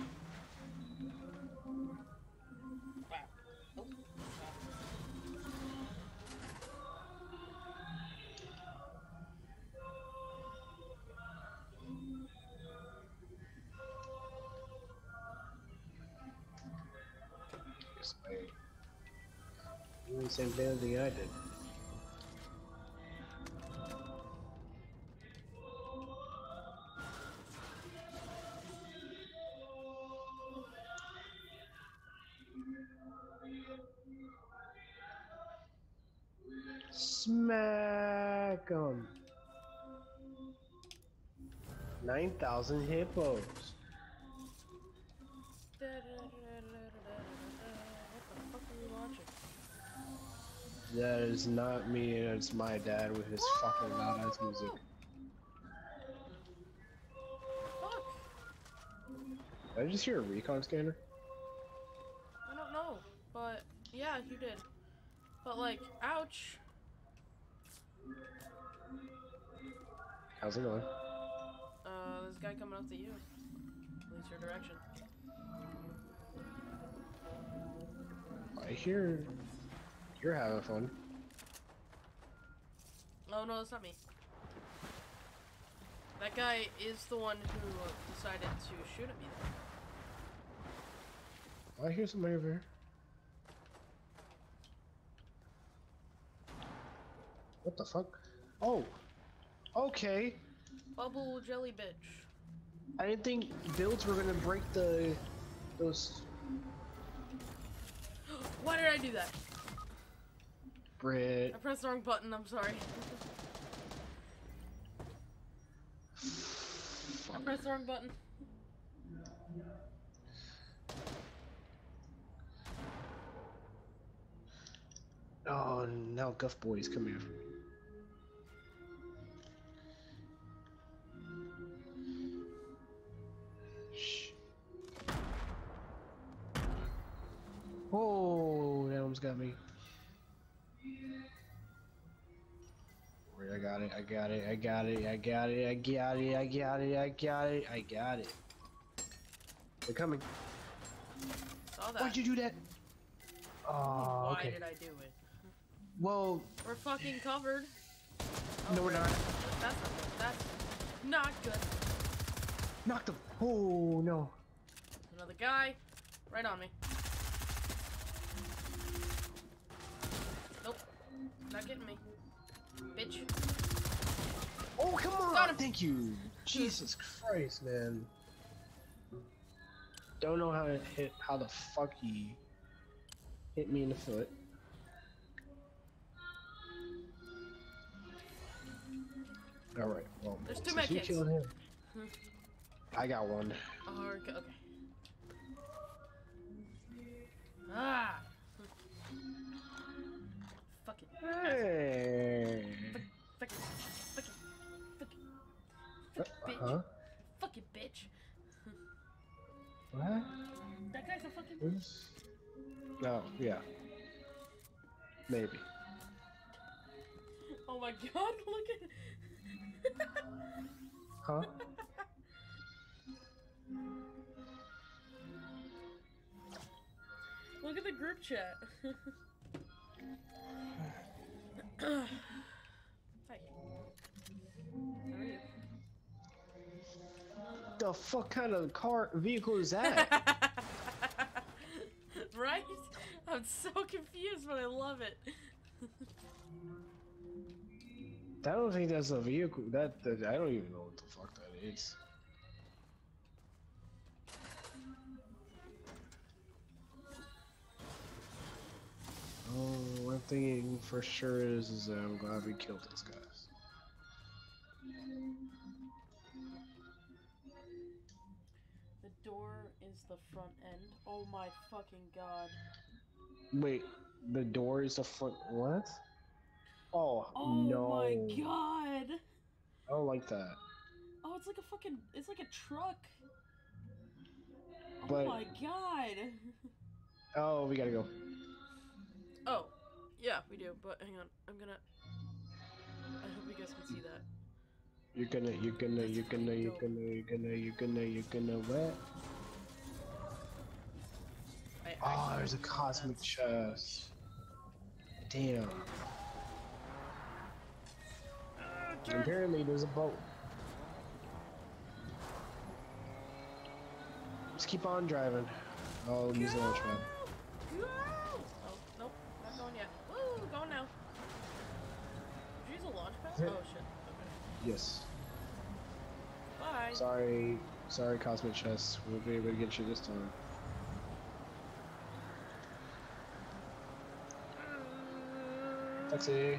Doing the same damn thing I did. Smack 'em. 9,000 hippos. What the fuck are we watching? That is not me, it's my dad with his fucking loud ass music. Fuck! Did I just hear a recon scanner? I don't know, but yeah, you did. But like, ouch! How's it going? There's a guy coming up to you. At least your direction. I hear you're having fun. Oh no, that's not me. That guy is the one who decided to shoot at me there. I hear somebody over here. What the fuck? Oh! Okay! Bubble jelly bitch. I didn't think builds were gonna break those Why did I do that? Brit. I pressed the wrong button, I'm sorry. I pressed the wrong button. Oh, now Guff Boy's coming after me. Shh. Oh, that almost got me. Wait, I got it, I got it, I got it, I got it, I got it, I got it, I got it, I got it. They're coming. Saw that. Why'd you do that? Oh, Why okay. did I do it? Well, We're fucking covered. no, we're not. That's not good. Knocked him. Oh, no. Another guy, right on me. Nope, not getting me, bitch. Oh, come on! Got him. Thank you! Jesus Christ, man. Don't know how the fuck he hit me in the foot. Alright, well, There's two since you medkits. killed him, I got one. Okay. Ah! Fuck it. Hey! Fuck it, bitch. Huh? Fuck it, bitch. What? That guy's a fucking... Who's... No, yeah. Maybe. Oh my god, look at... Huh? Look at the group chat. Hi. How are you? The fuck kind of vehicle is that? Right? I'm so confused, but I love it. I don't think that's a vehicle. That I don't even know what the fuck that is. Oh, one thing for sure is that I'm glad we killed those guys. The door is the front end. Oh my fucking god. Wait, the door is the front. What? Oh, Oh no. my god. I don't like that. Oh, it's like a fucking, it's like a truck. But Oh my god. oh, we gotta go. Oh, yeah, we do. But hang on, I'm gonna. I hope you guys can see that. You're gonna what? Oh, there's a cosmic chest. Damn. Apparently, there's a boat. Just keep on driving. Oh, use the launch pad. Go! Oh, nope, not going yet. Woo, going now. Did you use a launch pad? Oh shit. Okay. Yes. Bye. Sorry, cosmic chest. We'll be able to get you this time. Taxi.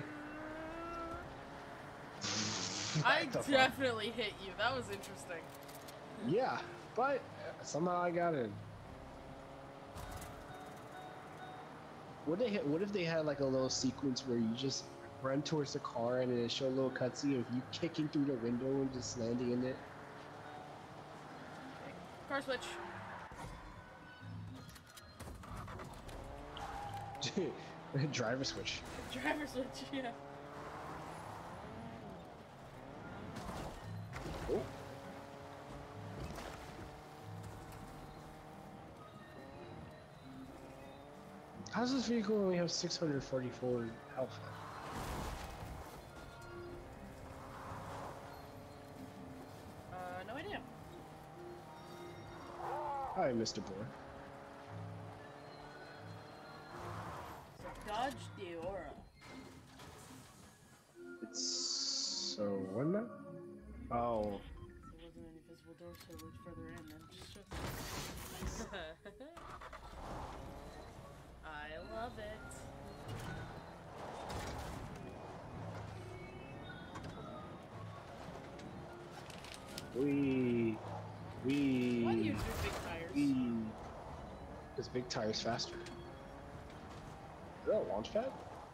I What the fuck? definitely hit you. That was interesting. Yeah, but somehow I got in. What if they had like a little sequence where you just run towards the car and it show a little cutscene of you kicking through the window and just landing in it? Car switch. Driver switch. Driver switch, yeah. Oh. How does this vehicle only have 644 health? No idea. Hi, Mr. Boar. So dodge the aura. It's so what now? Oh, There wasn't any visible door, so it looked further in and just shut I love it. we, Why do you do big tires? because big tires faster. Is that a launch pad?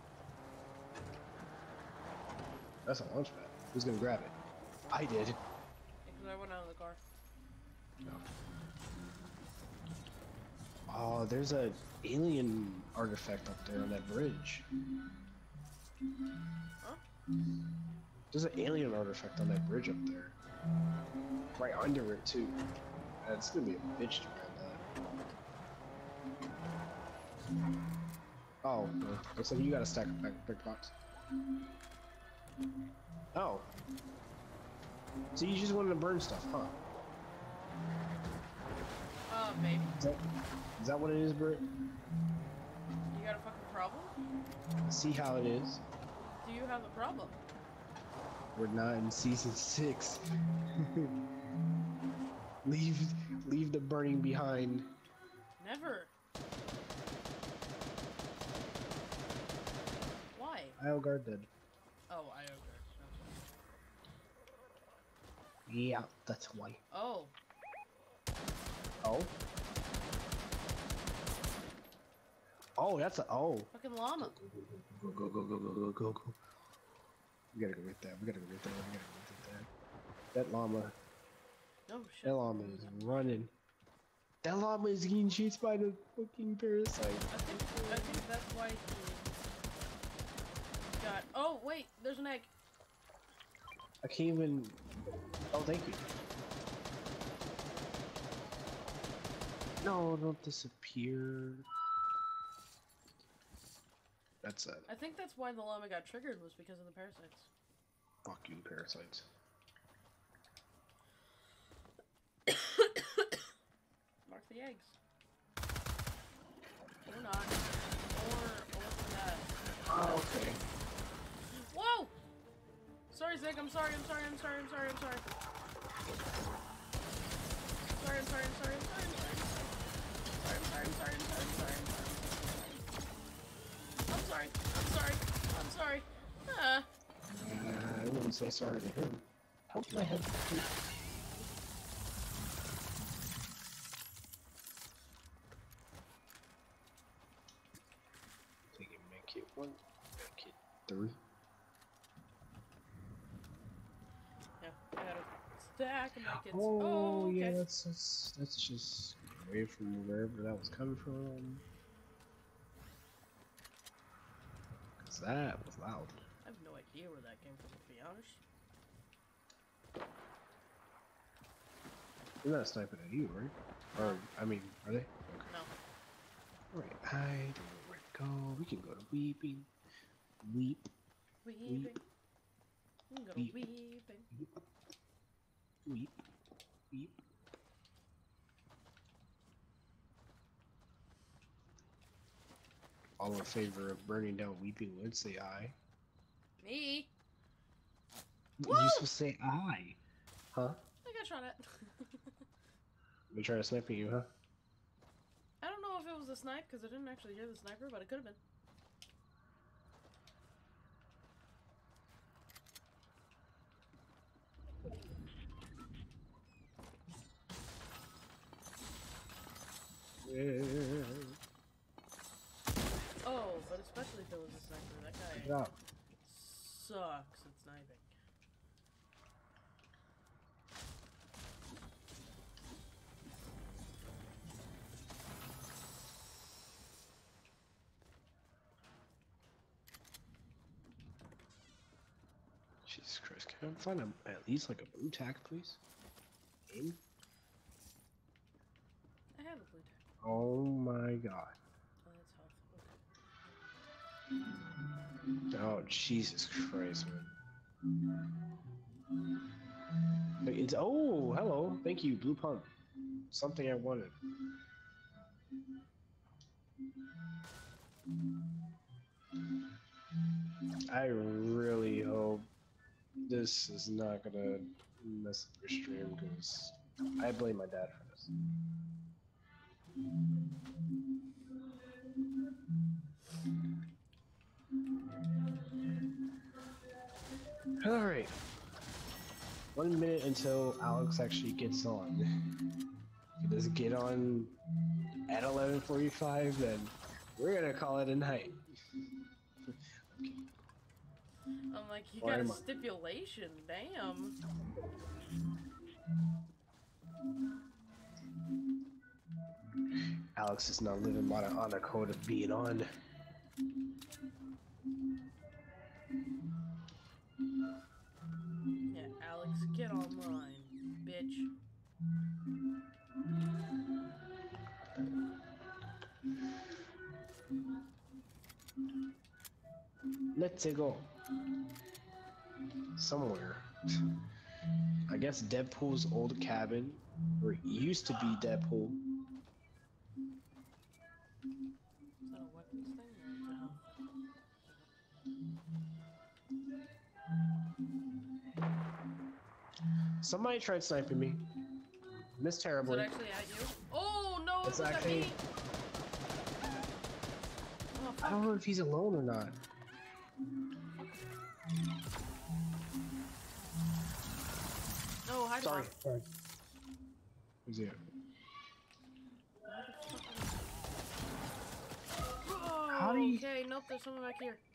That's a launch pad. Who's gonna grab it? I did. Because I went out of the car. No. Oh, there's a alien artifact up there on that bridge. Huh? There's an alien artifact on that bridge up there. Right under it too. It's gonna be a bitch to grab that. Oh, well, looks like you got a stack of big box. Oh. So you just wanted to burn stuff, huh? Maybe. Is that what it is, Britt? You got a fucking problem? See how it is? Do you have a problem? We're not in season 6. leave the burning behind. Never. Why? Iogard did. Oh, I ogre. Yeah, that's why. Oh. Oh? Oh, that's a oh. Fucking llama. Go. We gotta go get that. We gotta go get that. That llama. No shit. That llama is running. That llama is getting chased by the fucking parasite. I think that's why he got. Oh wait, there's an egg. I can't even. Oh, thank you. No, don't disappear. That's it. I think that's why the llama got triggered was because of the parasites. Fuck you, parasites. Mark the eggs. Or not. Or that. Oh, okay. Whoa! Sorry, Zig. I'm sorry. Sorry. I'm sorry. Ah. I wouldn't say sorry to him. Help my head. Taking make it 1, make it 3. Yeah, I gotta stack and make it. Oh, okay. yeah, that's just away from wherever that was coming from. Cause that was loud. I have no idea where that came from, to be honest. They're not sniping at you, right? Or, I mean, are they? Okay. No. Alright, I don't know where to go. We can go to Weeping. Weep. Weeping. Weep. We can go to Weep. weeping. Weep. Weep. All in favor of burning down Weeping Woods, say aye. Me? You supposed to say aye. Huh? I got shot at. They trying to snipe at you, huh? I don't know if it was a snipe, because I didn't actually hear the sniper, but it could have been. Oh, but especially if it was a sniper. That guy Good job. sucks at sniping. Jesus Christ, can I find at least like a blue tack, please? Aim? I have a blue tag. Oh my god. Oh, that's health. Okay. Oh, Jesus Christ, man. Like, it's, oh, hello. Thank you, blue pump. Something I wanted. I really hope this is not gonna mess up your stream because I blame my dad for this. Alright. 1 minute until Alex actually gets on. If he doesn't get on at 11:45, then we're gonna call it a night. I'm like, you Why got a am I- stipulation, damn. Alex is not living on a code of being on. Yeah, Alex, get online, bitch. Let's go. Somewhere. I guess Deadpool's old cabin, where it used to be Deadpool. Is that a weapons thing or is it health? Somebody tried sniping me. Missed Is terribly. it actually at you? Oh no, it It's was at actually- me! Oh, I fuck. don't know if he's alone or not. No, hide Sorry. bomb. Sorry. Who's it? Why the fuck are you- How do you- Okay, nope, there's someone back here.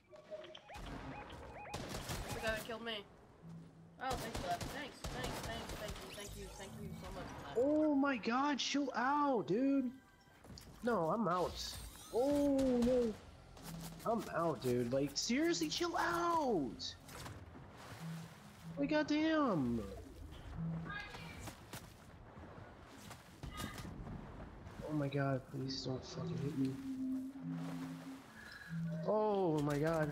That's the guy that killed me. Oh, thanks for that. Thanks, thank you so much for that. Oh my god, chill out, dude. No, I'm out. Oh no. I'm out, dude. Like, seriously, chill out. Like, goddamn. Oh my god, please don't fucking hit me. Oh my god.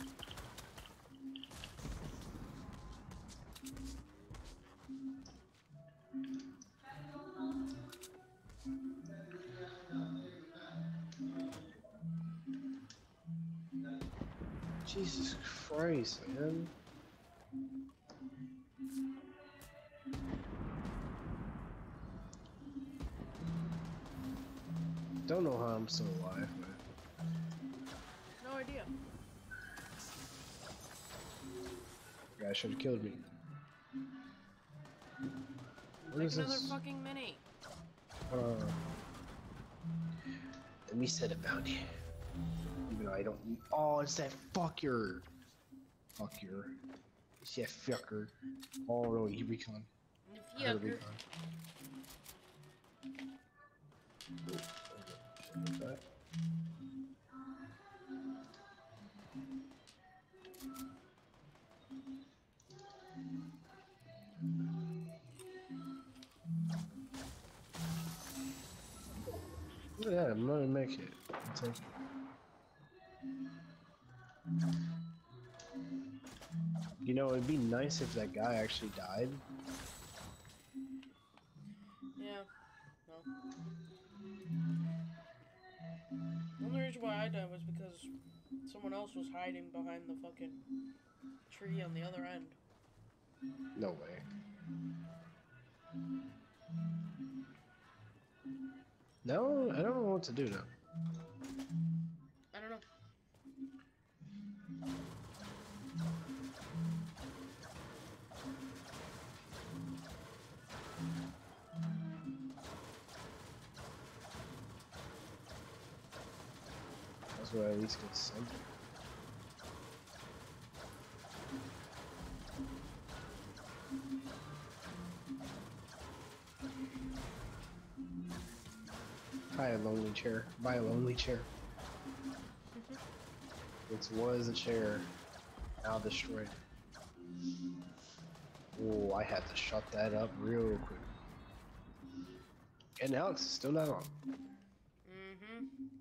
Jesus Christ, man. Don't know how I'm still alive, but No idea. the guy should have killed me. What Take is another this? fucking mini. Let me set a bounty. Even though I don't. Oh, it's that fucker. Fucker. It's that fucker. Oh no, he recon. I heard a Yucker. recon. That. Look at that, I'm gonna make it. I'll take it. You know, it'd be nice if that guy actually died. Yeah. No. The only reason why I died was because someone else was hiding behind the fucking tree on the other end. No way. No, I don't know what to do now. I don't know. That's where I at least get something. Buy a lonely chair. Buy a lonely chair. It was a chair. Now destroyed. Oh, I had to shut that up real quick. And Alex is still not on. Mm-hmm.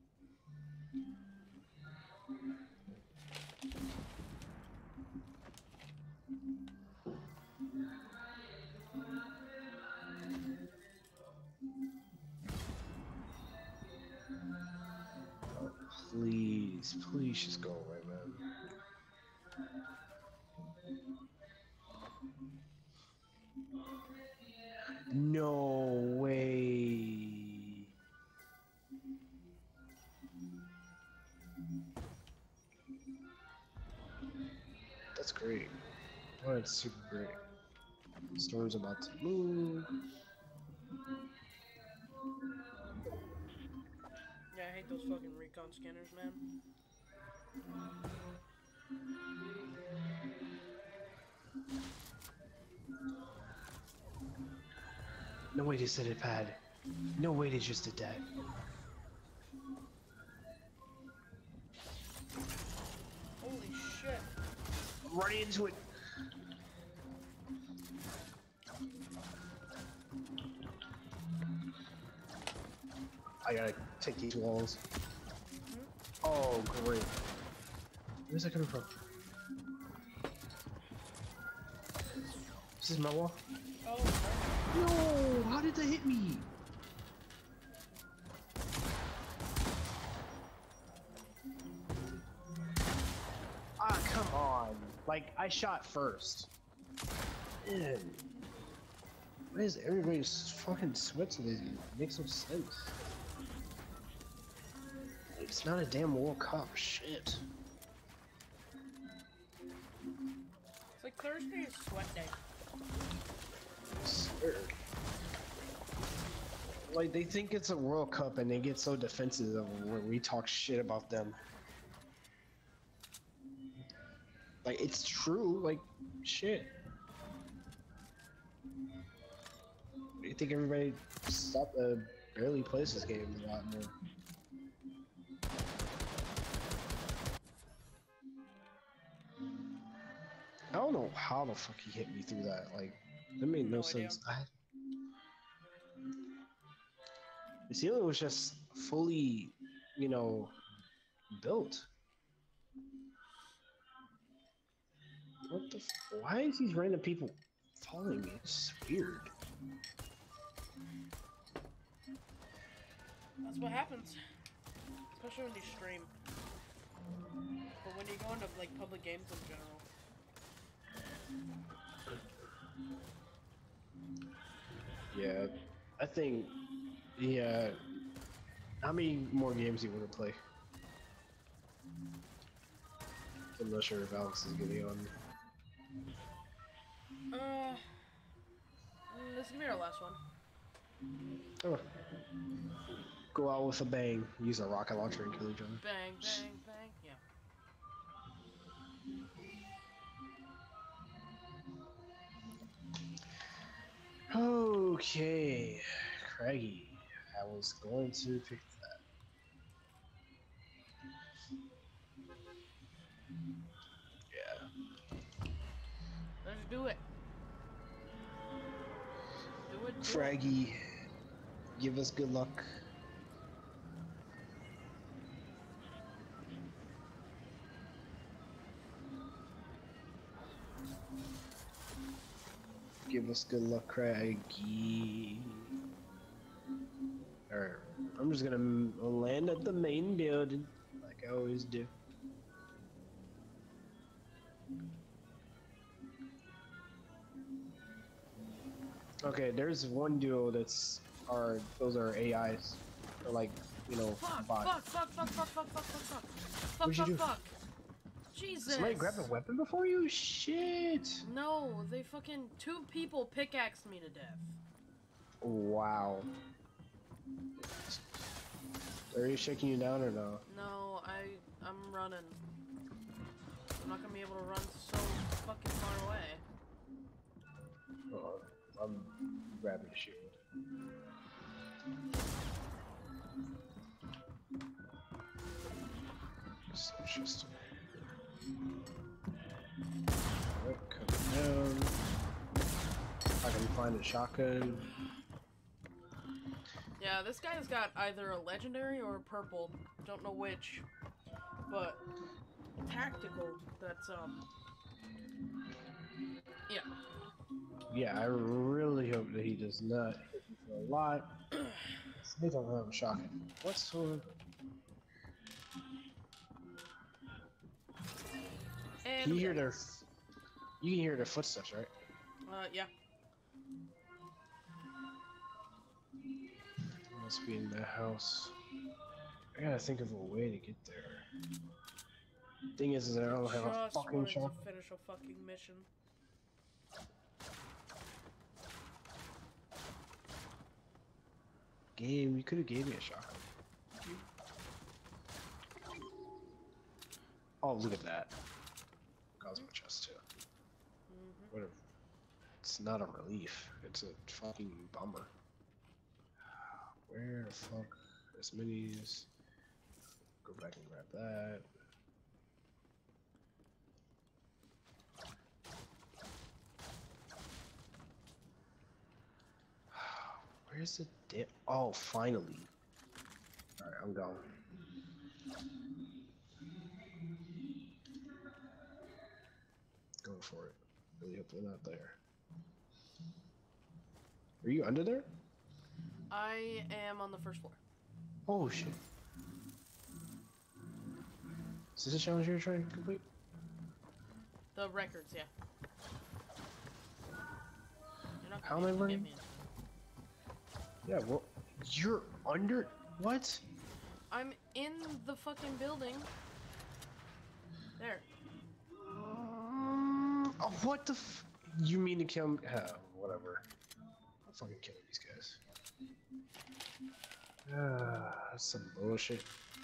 Oh, please, please just go away, man. No way. That's great. Oh, that's super great. The storm's about to move. Yeah, I hate those fucking recon scanners, man. No way they said it bad. No way they just did that. Holy shit. I'm running into it. I gotta take these walls. Oh, great. Where's that coming from? This is my wall? Oh, No! How did that hit me? Ah, come on. Like, I shot first. Man. Why is everybody fucking switching these? It makes no sense. It's not a damn World Cup. Shit. it's like Thursday is sweat day. I swear. Like, they think it's a World Cup and they get so defensive when we talk shit about them. Like, it's true. Like, shit. You think everybody stopped barely plays this game a lot more? I don't know how the fuck he hit me through that. Like, that made no No idea. sense. The ceiling was just fully, you know, built. What the? Why is these random people following me? It's weird. That's what happens. Especially when you stream. But when you go into like public games in general. Yeah, I think. Yeah. How many more games do you want to play? I'm not sure if Alex is getting on. This is gonna be our last one. Oh. Go out with a bang. Use a rocket launcher and kill each other. Bang, bang, bang. Yeah. Okay, Craggy. I was going to pick that. Yeah. Let's do it. Do it. Do it. Fraggy, give us good luck. Give us good luck, Craggy. Alright, I'm just gonna land at the main building, like I always do. Okay, there's one duo those are AIs. They're like, you know, Fuck, bots. fuck. What'd you do? Jesus. Somebody grabbed a weapon before you? Shit! No, they fucking 2 people pickaxed me to death. Wow. Are you shaking you down or no? No, I'm running. I'm not gonna be able to run so fucking far away. Oh, I'm grabbing a shield. So it's just alright, coming down. I can find a shotgun. Yeah, this guy's got either a legendary or a purple. Don't know which. But tactical, that's yeah. Yeah, I really hope that he does not hit me for a lot. They don't have a shotgun. What's for? And Can you we hear got- their? You can hear their footsteps, right? yeah. Must be in the house. I gotta think of a way to get there. Thing is that I don't have a Just fucking wanted to shotgun. finish a fucking mission. Game, you could have gave me a shotgun. Oh, look at that. Cosmo chest too. What a, it's not a relief. It's a fucking bummer. Where the fuck? There's minis. Go back and grab that. Where's the dip? Oh, finally. Alright, I'm going. Going for it. Really hope they're not there. Are you under there? I am on the first floor. Oh shit. Is this a challenge you're trying to complete? The records, yeah. You're not How gonna am I be able to running? get me into Yeah, well, you're under. What? it. I'm in the fucking building. There. Oh, what the f? You mean to kill me? Whatever. I'll fucking kill these guys. That's some bullshit.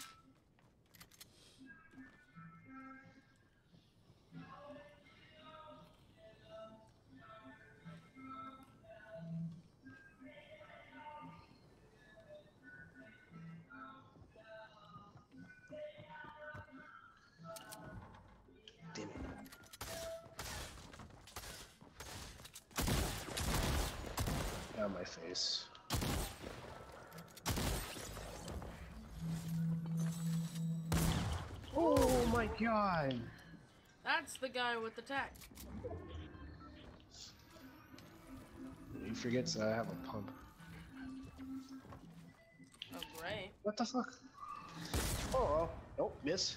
Damn it. Out of my face. Oh my god! That's the guy with the tack. He forgets that I have a pump. Oh, great. What the fuck? Oh, well. Nope, miss.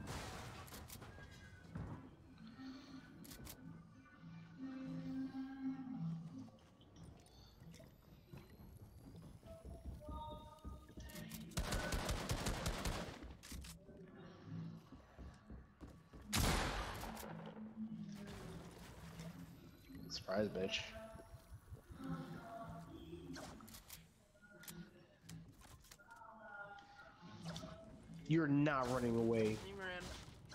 Surprise, bitch. You're not running away. He ran.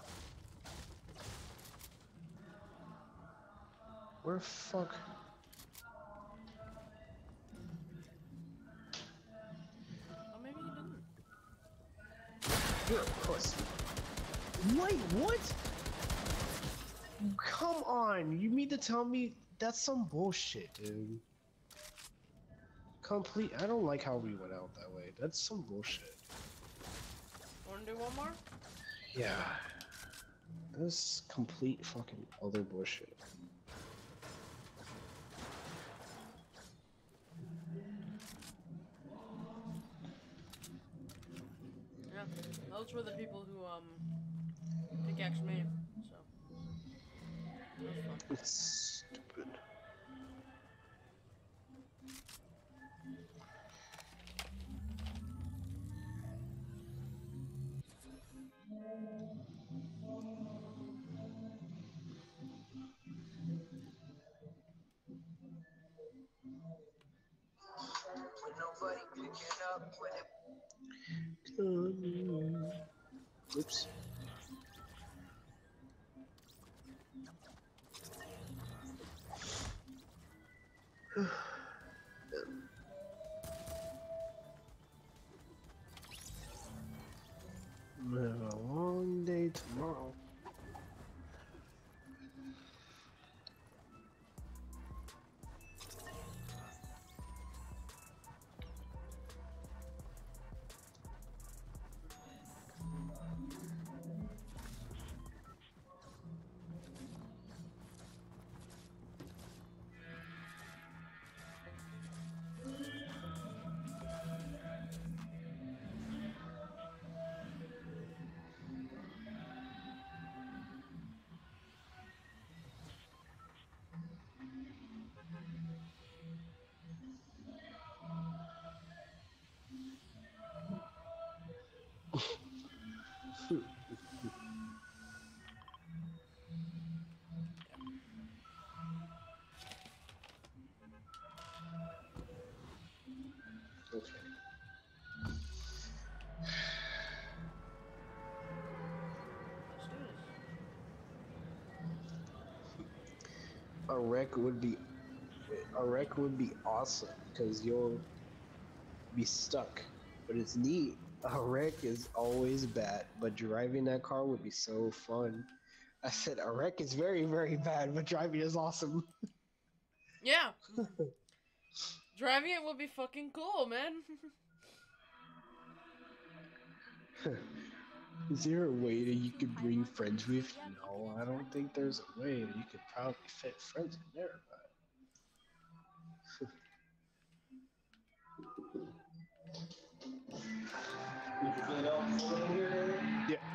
Where fuck? Wait, what? Come on, you mean to tell me that's some bullshit, dude? Complete. I don't like how we went out that way. That's some bullshit. Wanna do one more? Yeah. That's complete fucking other bullshit. Yeah. Those were the people who pickaxed me. So that was fun. It's stupid. Nobody picking up when it. Oops. We have a long day tomorrow. Okay. Let's do this. A wreck would be awesome because you'll be stuck. But it's neat. A wreck is always bad, but driving that car would be so fun. I said a wreck is very, very bad, but driving is awesome. Yeah. Driving it would be fucking cool, man. Is there a way that you could bring friends with? No, I don't think there's a way that you could probably fit friends in there, but yeah.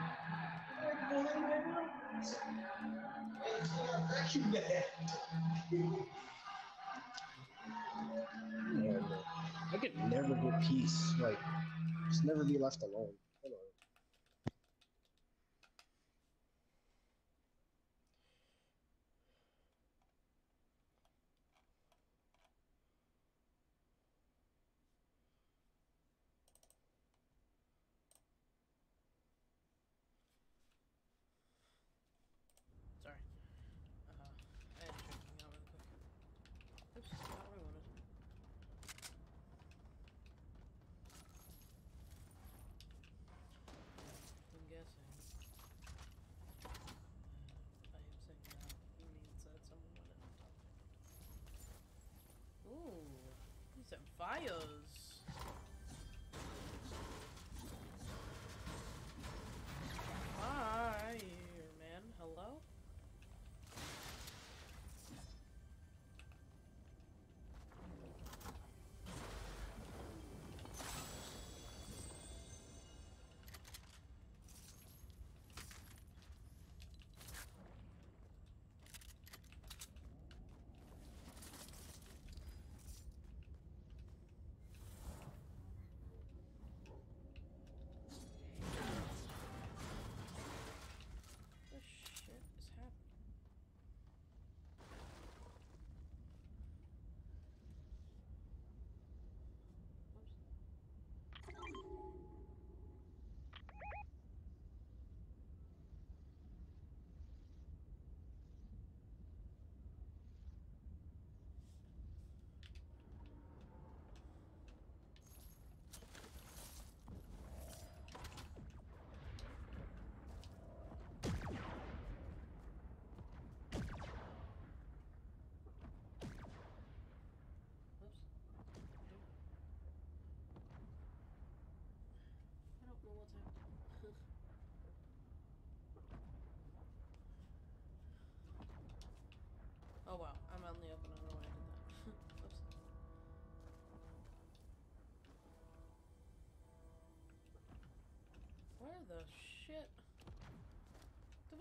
Yeah, no. I could never get peace. Like, just never be left alone. Hold on. Sorry. I had to check something out really quick. Oops, not what I wanted.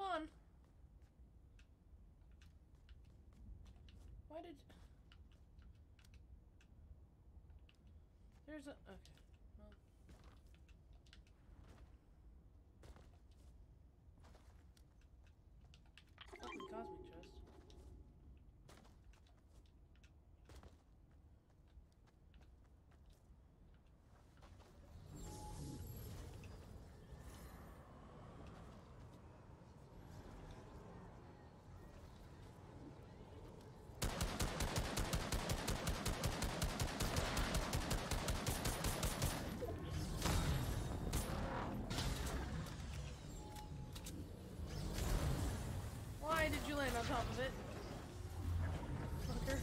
on. Why did... There's a... Okay. Well... Fucking cosmic chest. Why did you land on top of it? Fucker.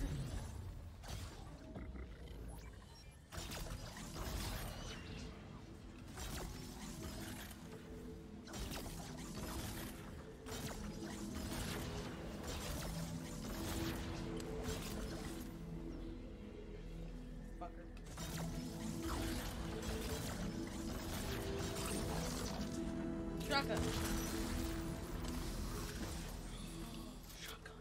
Fucker. Shotgun. Shotgun.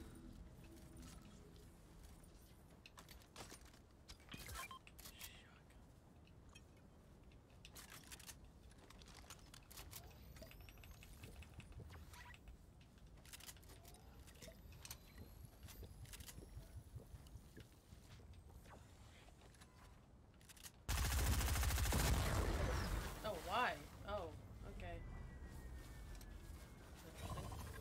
Oh, why? Oh, okay. Interesting.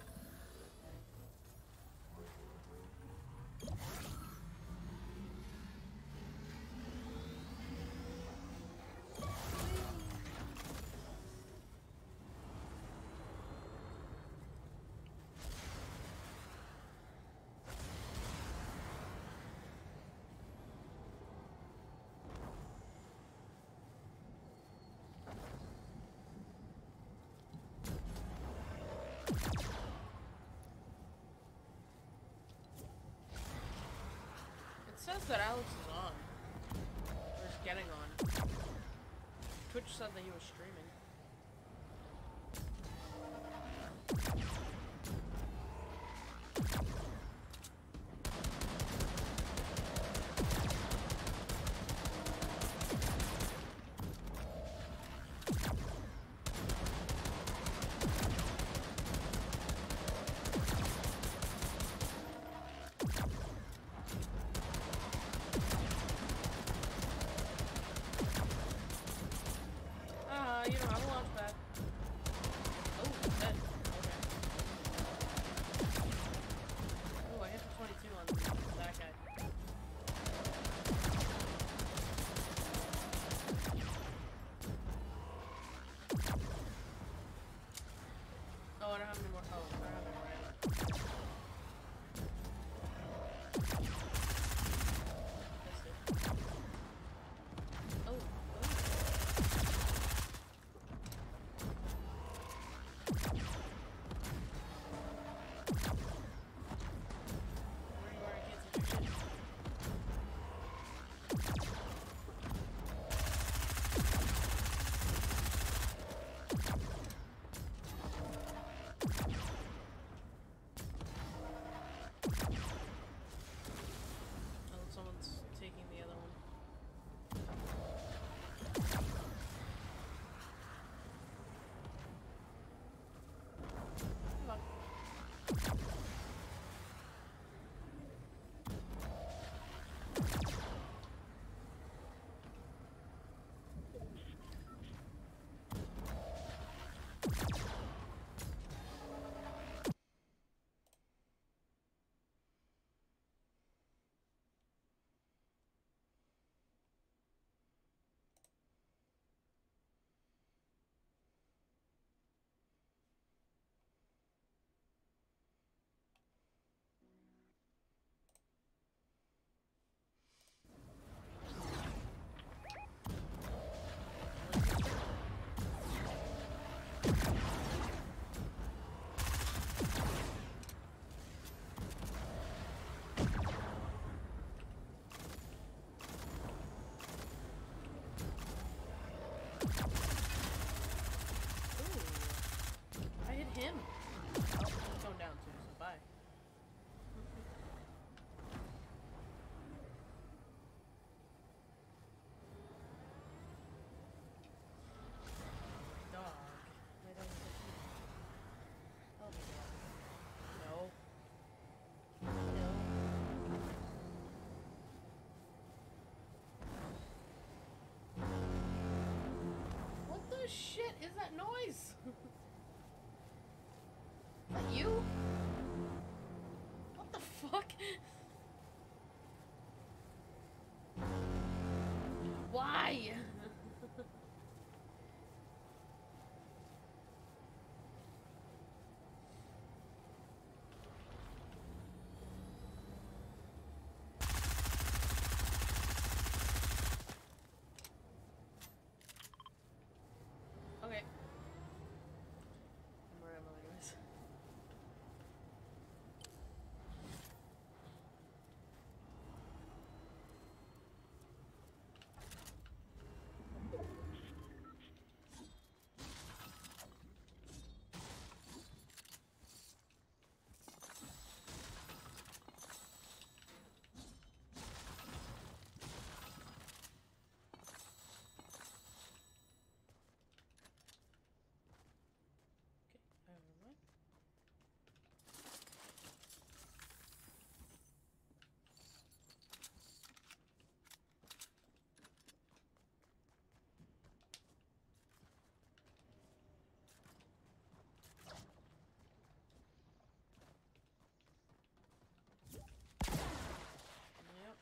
It says that Alex is on. Or is getting on. Twitch said that he was streaming. You don't have it's going down too, so bye. Dog. My dog is a cute. Oh my god. No. No. What the shit is that noise? Is that you? What the fuck? Why? Okay. Where am I, guys? Okay, never mind. Yep.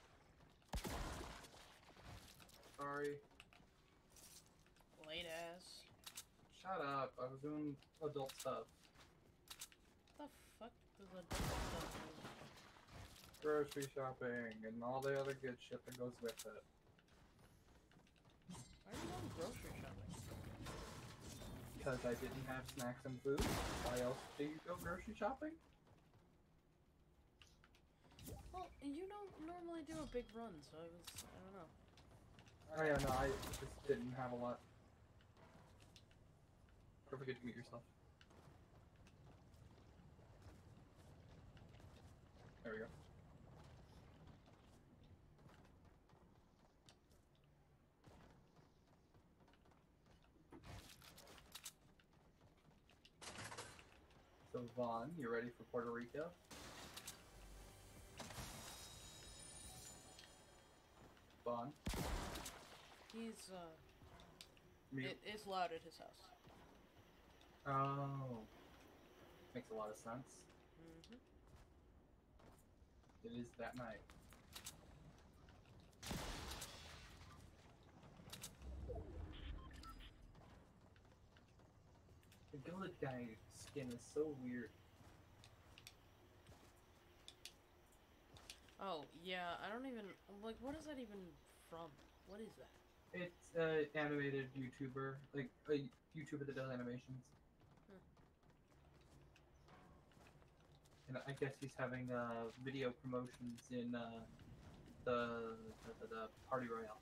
Sorry. Late ass. Shut up. I was doing adult stuff. What the fuck does a dog stuff do? Grocery shopping and all the other good shit that goes with it. Why are you going grocery shopping? Because I didn't have snacks and food. Why else do you go grocery shopping? Well, you don't normally do a big run, so I don't know. Oh yeah, no, I just didn't have a lot. Don't forget to mute yourself. There we go. So Vaughn, you ready for Puerto Rico? Vaughn? He's, Mute. it's loud at his house. Oh. Makes a lot of sense. Mm-hmm. It is that night. The Gilded Guy skin is so weird. Oh, yeah, I don't even, like, what is that even from? What is that? It's an animated YouTuber, like a YouTuber that does animations. Hmm. And I guess he's having video promotions in the Party Royale.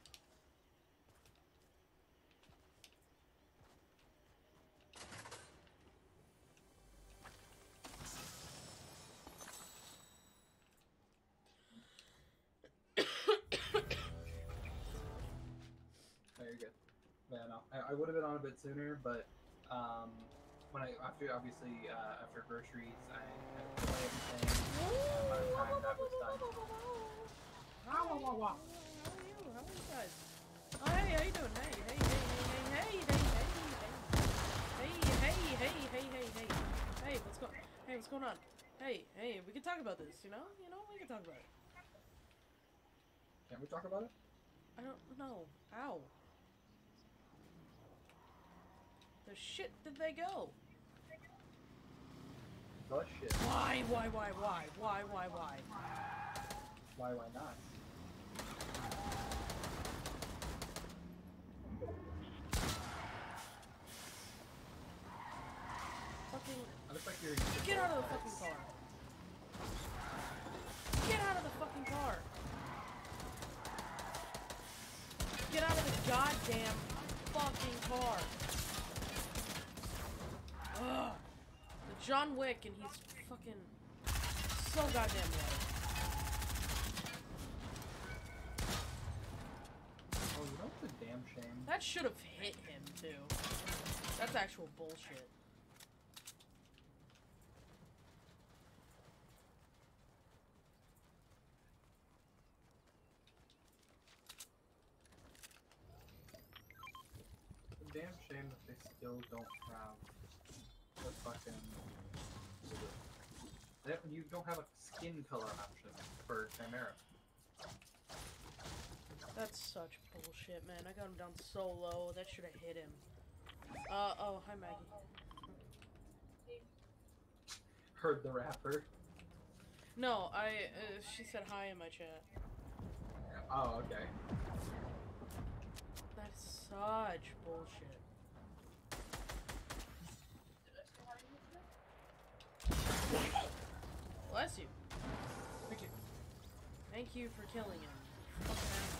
Oh, you're good. Yeah, no, I would have been on a bit sooner, but when after groceries, I had to play everything. And by the time that was done, How are you? How are you guys? Oh, hey, how you doing? Hey, hey, hey, hey, hey, hey, hey, hey, hey, hey, hey, hey, hey, what's going on? Hey, we can talk about this, you know, we can talk about it. can't we talk about it? I don't know. Ow. The shit did they go? The shit. Why? Why not? Fucking It looks like you're. get out of the fucking car. Get out of the fucking car. Get out of the goddamn fucking car. Ugh. The John Wick, and he's fucking so goddamn low. Oh, you know what's a damn shame? That should have hit him, too. That's actual bullshit. It's a damn shame that they still don't have the fucking... You don't have a skin color option for Chimera. That's such bullshit, man. I got him down so low. That should have hit him. Oh, hi, Maggie. Heard the rapper. No, she said hi in my chat. Oh, okay. That's such bullshit. Bless you. Thank you. Thank you for killing him. Fucking asshole.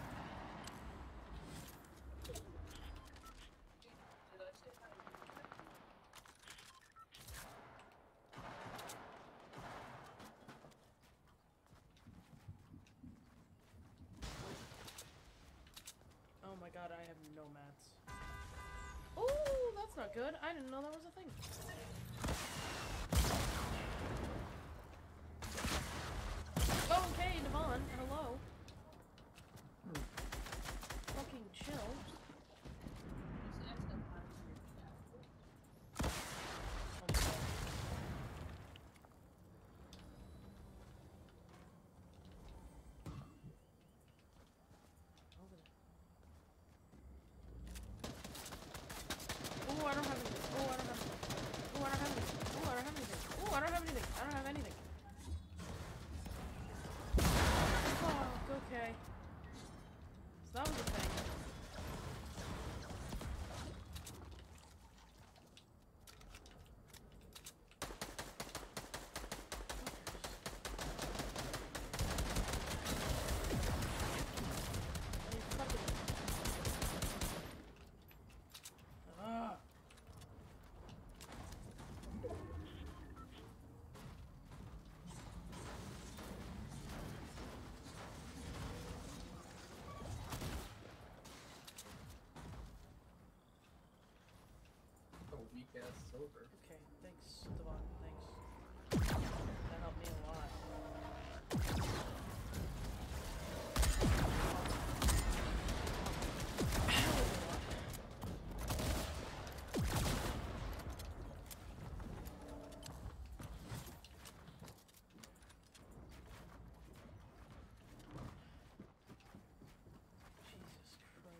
Oh my god, I have no mats. Oh, that's not good. I didn't know that was a thing. Okay, Devon, hello. Fucking chill. Oh my god. Over there. Oh, I don't have anything. Oh, I don't have anything. Oh, I don't have anything. Oh, I don't have anything. Oh, I don't have anything. I don't have anything. Fuck, okay. So that was a thing. Are you fucking... Ah. A weak ass silver. Okay, thanks, Devon, thanks. That helped me a lot. Jesus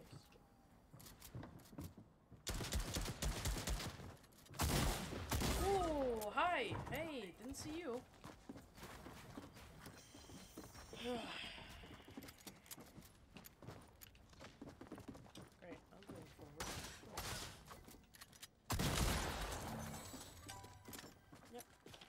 Christ. Oh, hi! Hey, didn't see you. Great, I'm going forward. Yep.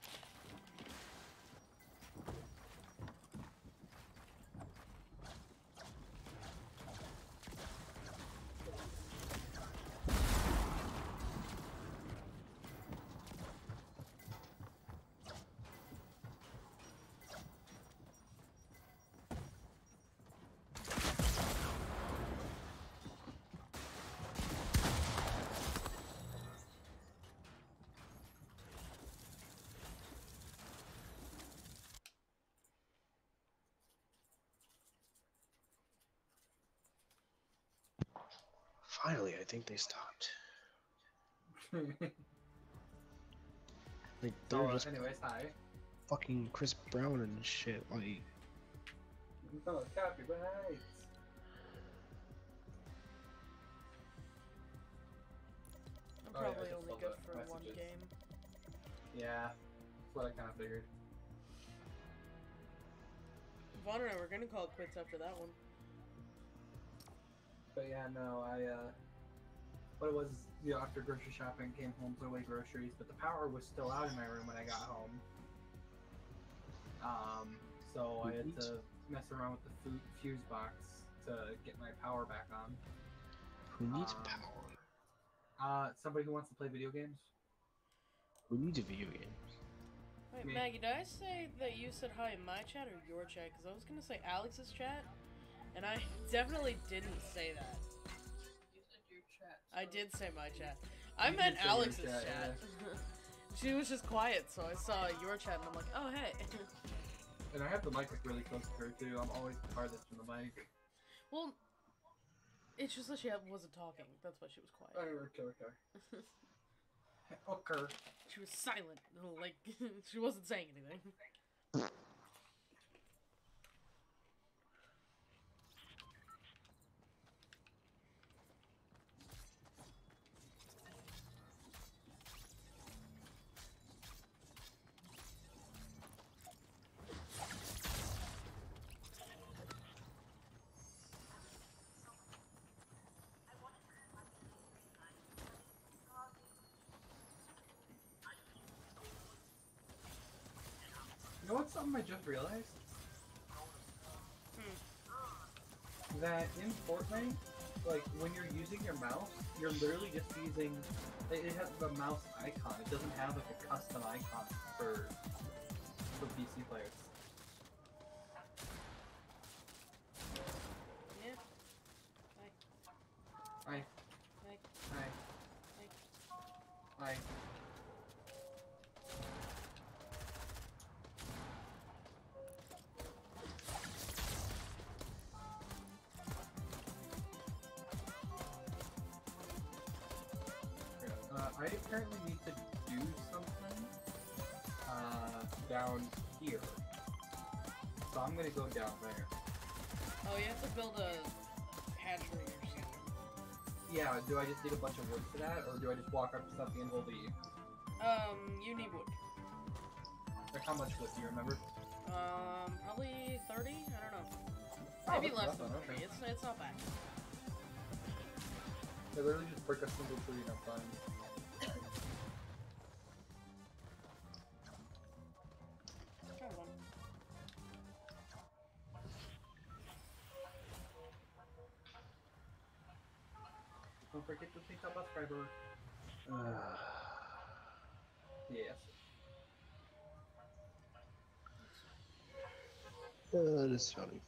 Finally, I think they stopped. Like, they're Oh, just anyways, hi. fucking Chris Brown and shit. Like, Oh, copyright. I'm Oh, yeah, I probably just only saw good the for one messages. game. Yeah, that's what I kind of figured. Vaughn and I were gonna call it quits after that one. But yeah, no, what it was, after grocery shopping, came home, put away groceries, but the power was still out in my room when I got home. So I had to mess around with the fuse box to get my power back on. who needs Um, power? Somebody who wants to play video games? We need to video games. Wait, Me. Maggie, did I say that you said hi in my chat or your chat? Because I was gonna say Alex's chat, and I definitely didn't say that. You said your chat. I did say my chat. I You meant did say your Alex's chat, chat. She was just quiet, so I saw your chat, and I'm like, oh, hey. And I have the mic like really close to her too. I'm always the farthest from the mic. Well, it's just that she wasn't talking. That's why she was quiet. Okay. Okay. She was silent. Like, she wasn't saying anything. You know what's something I just realized? That in Fortnite, like when you're using your mouse, you're literally just using. It has the mouse icon. It doesn't have like a custom icon for PC players. Yeah. Hi. Hi. Hi. Hi. Hi. Hi. I apparently need to do something down here. So I'm gonna go down there. Oh, you have to build a hatchery or something. Yeah, do I just need a bunch of wood for that, or do I just walk up to something and hold E? You need wood. Like how much wood, do you remember? Probably 30? I don't know. Oh, Maybe that's less nothing, than 30. okay. It's not bad. They literally just break a single tree and I'm fine. Try one. Don't forget to think about subscriber. Yes. That's funny.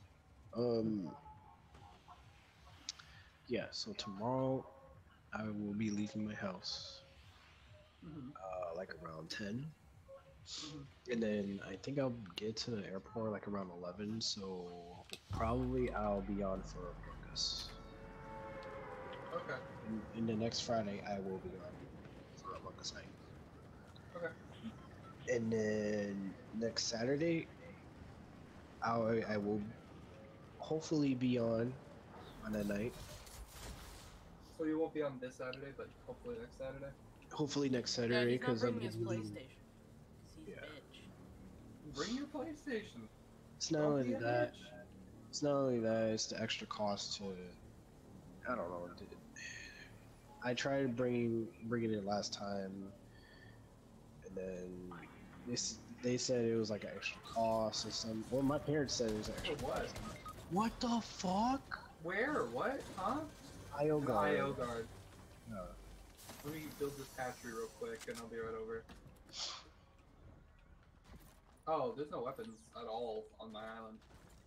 Yeah, so tomorrow I will be leaving my house, like around 10. And then I think I'll get to the airport like around 11, so probably I'll be on for Among Us. Okay. And the next Friday I will be on for Among Us night. Okay. And then next Saturday I will hopefully be on that night. So you won't be on this Saturday, but hopefully next Saturday? Hopefully next Yeah, Saturday he's not because I'm bringing his gonna be leaving. PlayStation. 'Cause he's Yeah. a bitch. Bring your PlayStation. It's not Don't only be a that. bitch. It's not only that. It's the extra cost to. I don't know. I tried bringing it last time, and then they said it was like an extra cost or something. Well, my parents said it was an extra For what? cost. What the fuck? Where? What? Huh? IO guard. IO guard. No. Let me build this hatchery real quick and I'll be right over. Oh, there's no weapons at all on my island.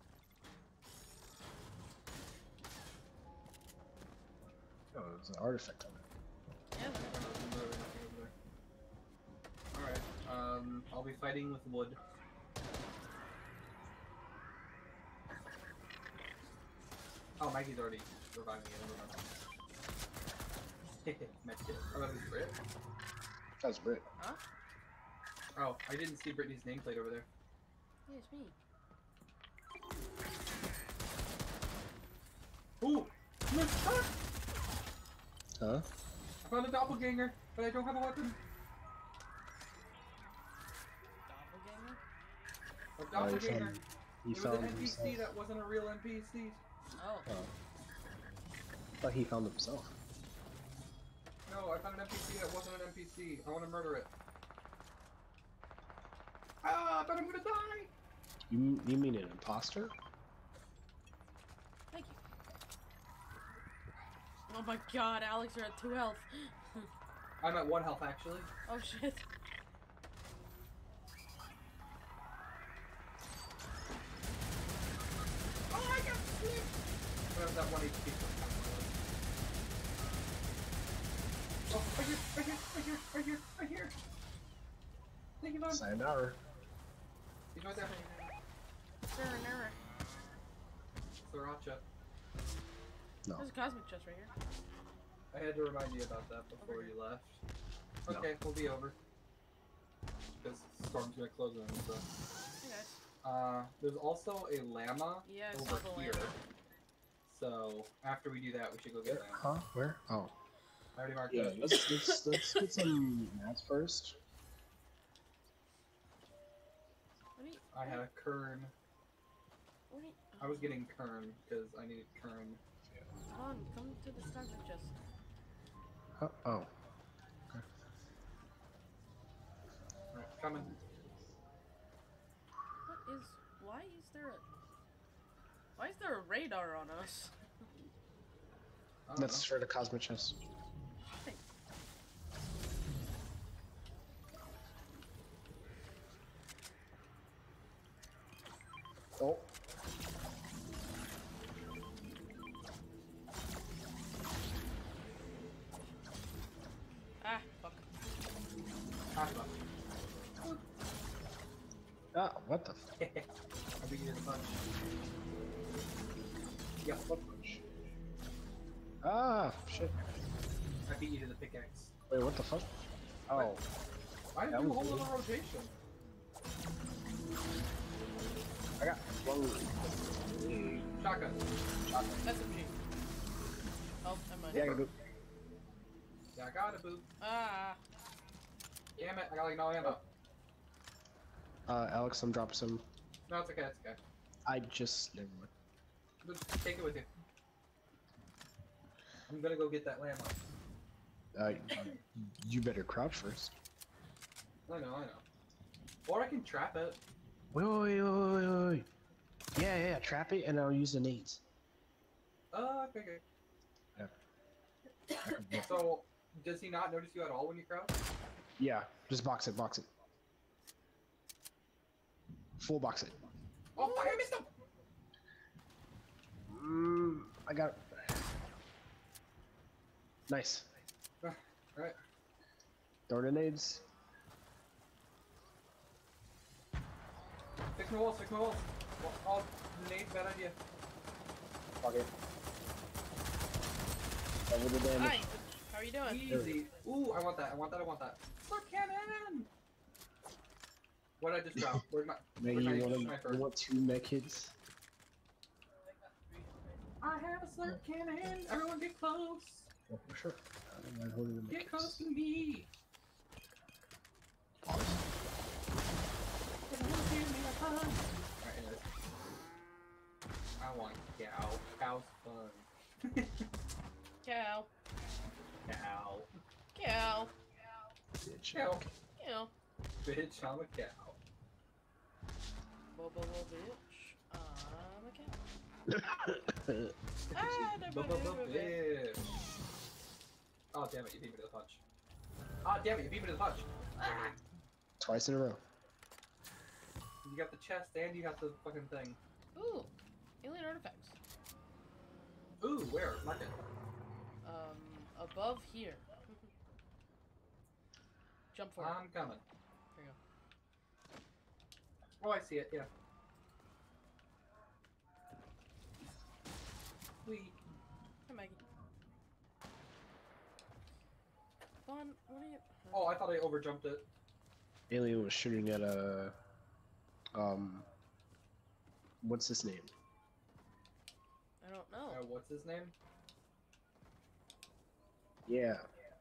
Oh, there's an artifact on it. Yeah, Alright, I'll be fighting with wood. Oh, Maggie's already reviving me. Medkit. Oh, that was Brit? That's Brit. Huh? Oh, I didn't see Brittany's nameplate over there. Yeah, it's me. Ooh! Ah! Huh? I found a doppelganger, but I don't have a weapon. Doppelganger? A Oh, doppelganger. he It was found an NPC himself. that wasn't a real NPC. Oh. Oh. I thought he found himself. No, I found an NPC that wasn't an NPC. I want to murder it. Ah, but I'm gonna die! You mean an imposter? Thank you. Oh my god, Alex, you're at 2 health. I'm at 1 health actually. Oh shit. HP. Oh, right here, right here, right here, right here, right here. Take him on. Sayonara. He's right there. Sayonara. Sriracha. No. There's a cosmic chest right here. I had to remind you about that before you left. Okay, we'll be over. Because Storm's gonna close in, so. Hey guys. There's also a llama Yeah, I saw over the here. llama. So, after we do that, we should go get llama. Huh? Where? Oh. I already marked Yeah, that. let's get some mats first. What do you, I had a Kern. what do you, I was getting Kern because I needed Kern. Come on, come to the cosmic chest. Oh. Right, coming. Why is there a radar on us? I don't That's for the cosmic chest. Hey, Oh. ah, fuck. know. Talk about Ah, what the f- it. I beat you to the punch. Yeah, what? Ah, shit. I beat you to the pickaxe. Wait, what the fuck? Oh. Why did That you was hold weird. on rotation? I got one. Shotgun. SMG. Oh, never mind. Yeah, I can do. Yeah, I got it, boo. Ah, Damn it, I got like no ammo. Alex, I'm dropping some. No, it's okay, it's okay. I just never mind. Just take it with you. I'm gonna go get that llama. You better crouch first. I know. Or I can trap it. Wait. Yeah, trap it and I'll use the nades. Okay. So, does he not notice you at all when you crouch? Yeah, just box it. Full box it. Oh, fuck, I missed him! I got it. Nice. Alright. Throw the nades. Fix my walls. Oh, nade, bad idea. Fuck it. Cover the damage. hi. How are you doing? Easy. Ooh, I want that. Slurp cannon! What did I just drop? Where'd my Maybe where'd my you sniper? want 2 mech hits? I have a slurp cannon! Everyone get close! Oh, for sure. I don't mind holding the mech Get close hits. to me! Everyone give me a hug! Alright, anyways. I want cow. Cow's fun. Cow. Cow. Cow. Bitch. Cow. Cow. Bitch, I'm a cow. Bobo bitch. I'm a cow. Bitch. Oh, damn it, you beat me to the punch. Ah, damn it, you beat me to the punch. Ah! Twice in a row. You got the chest and you got the fucking thing. Ooh, alien artifacts. Ooh, where? Mark it. Above here. Jump for it. I'm coming. There you Oh, I see it, yeah. Wee. go. Hi, Maggie. Vaughn, what are you? Oh, I thought I overjumped it. Alien was shooting at a. What's his name? I don't know. What's his name? Yeah.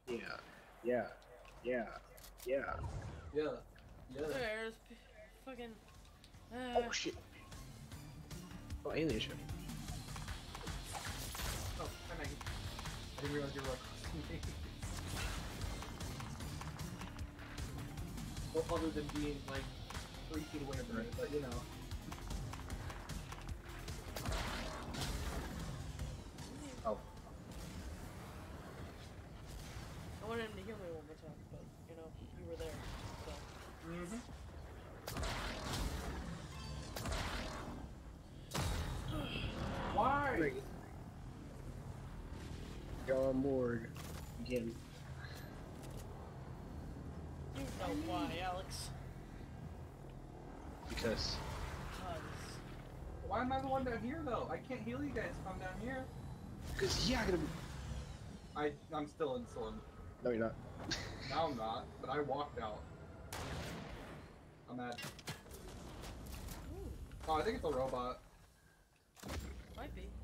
Yeah. There's fucking. Oh shit. Oh, alien ship. Oh, hi Maggie. I didn't realize you were like well, other than being like 3 feet away from it, but you know. Oh. I wanted him to hear me one more time, but you know, you were there, so. Why? on board again. You know why, Alex? Because Why am I the one down here though? I can't heal you guys if I'm down here. yeah, gonna be. I'm still in storm. No, you're not. Now I'm not, but I walked out. I'm at. Ooh, Oh, I think it's a robot. might be.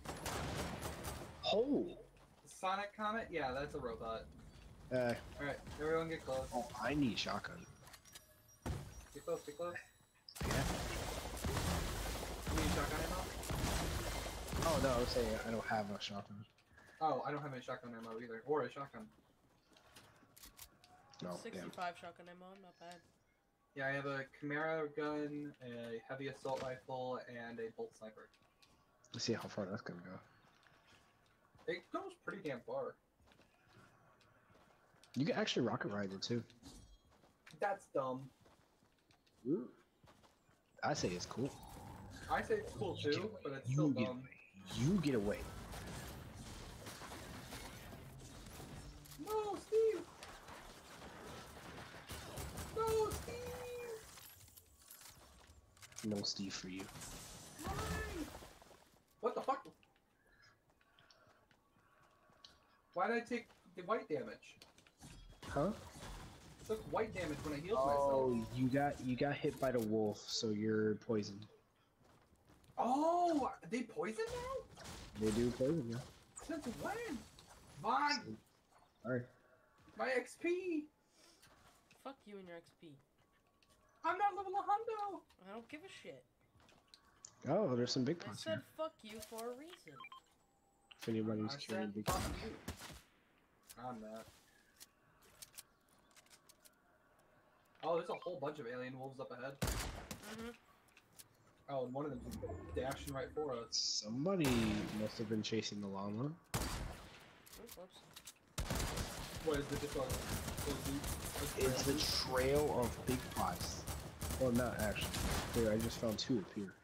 Oh. Sonic Comet? Yeah, that's a robot. Uh. Alright, everyone get close. Oh, I need a shotgun. Get close, get close. Yeah. You need shotgun ammo? Oh no, I was saying I don't have a shotgun. Oh, I don't have any shotgun ammo either. Or a shotgun. No, 65 damn. shotgun ammo, not bad. Yeah, I have a Chimera gun, a heavy assault rifle, and a bolt sniper. Let's see how far that's gonna go. It goes pretty damn far. You can actually rocket ride it too. That's dumb. Ooh. I say it's cool. I say it's cool You get too, away. but it's You still get dumb. away. You get away. No, Steve! No, Steve! No Steve for you. Why? What the fuck? Why did I take the white damage? Huh? I took white damage when I healed Oh, myself. you got hit by the wolf, so you're poisoned. Oh, they poison now? They do poison you. Since when? Vaughn, Alright. my XP! Fuck you and your XP. I'm not level a hundo! I don't give a shit. Oh, there's some big I pots said here. fuck you for a reason. If anybody's I carrying said big fuck pots. you. I'm not. Oh, there's a whole bunch of alien wolves up ahead. Mm-hmm. Oh, and one of them's dashing right for us. Somebody must have been chasing the llama. Whoops. What is it? Just It's the trail of big pots. Well, not actually. Here, I just found two up here.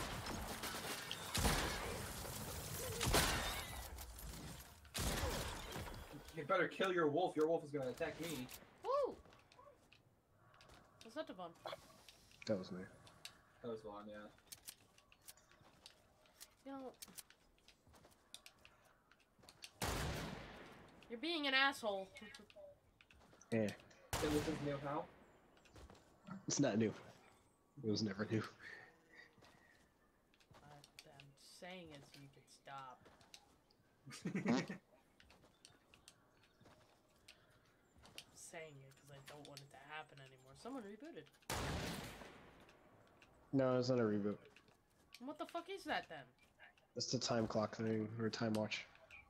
You better kill your wolf. Your wolf is gonna attack me. Woo! Was that Devon? That was me. That was one, yeah. You know... You're being an asshole. Yeah, And this is new how? it's not new. It was never new. I'm saying it so you can stop. Saying it because I don't want it to happen anymore. Someone rebooted. No, it's not a reboot. What the fuck is that then? It's the time clock thing, or time watch.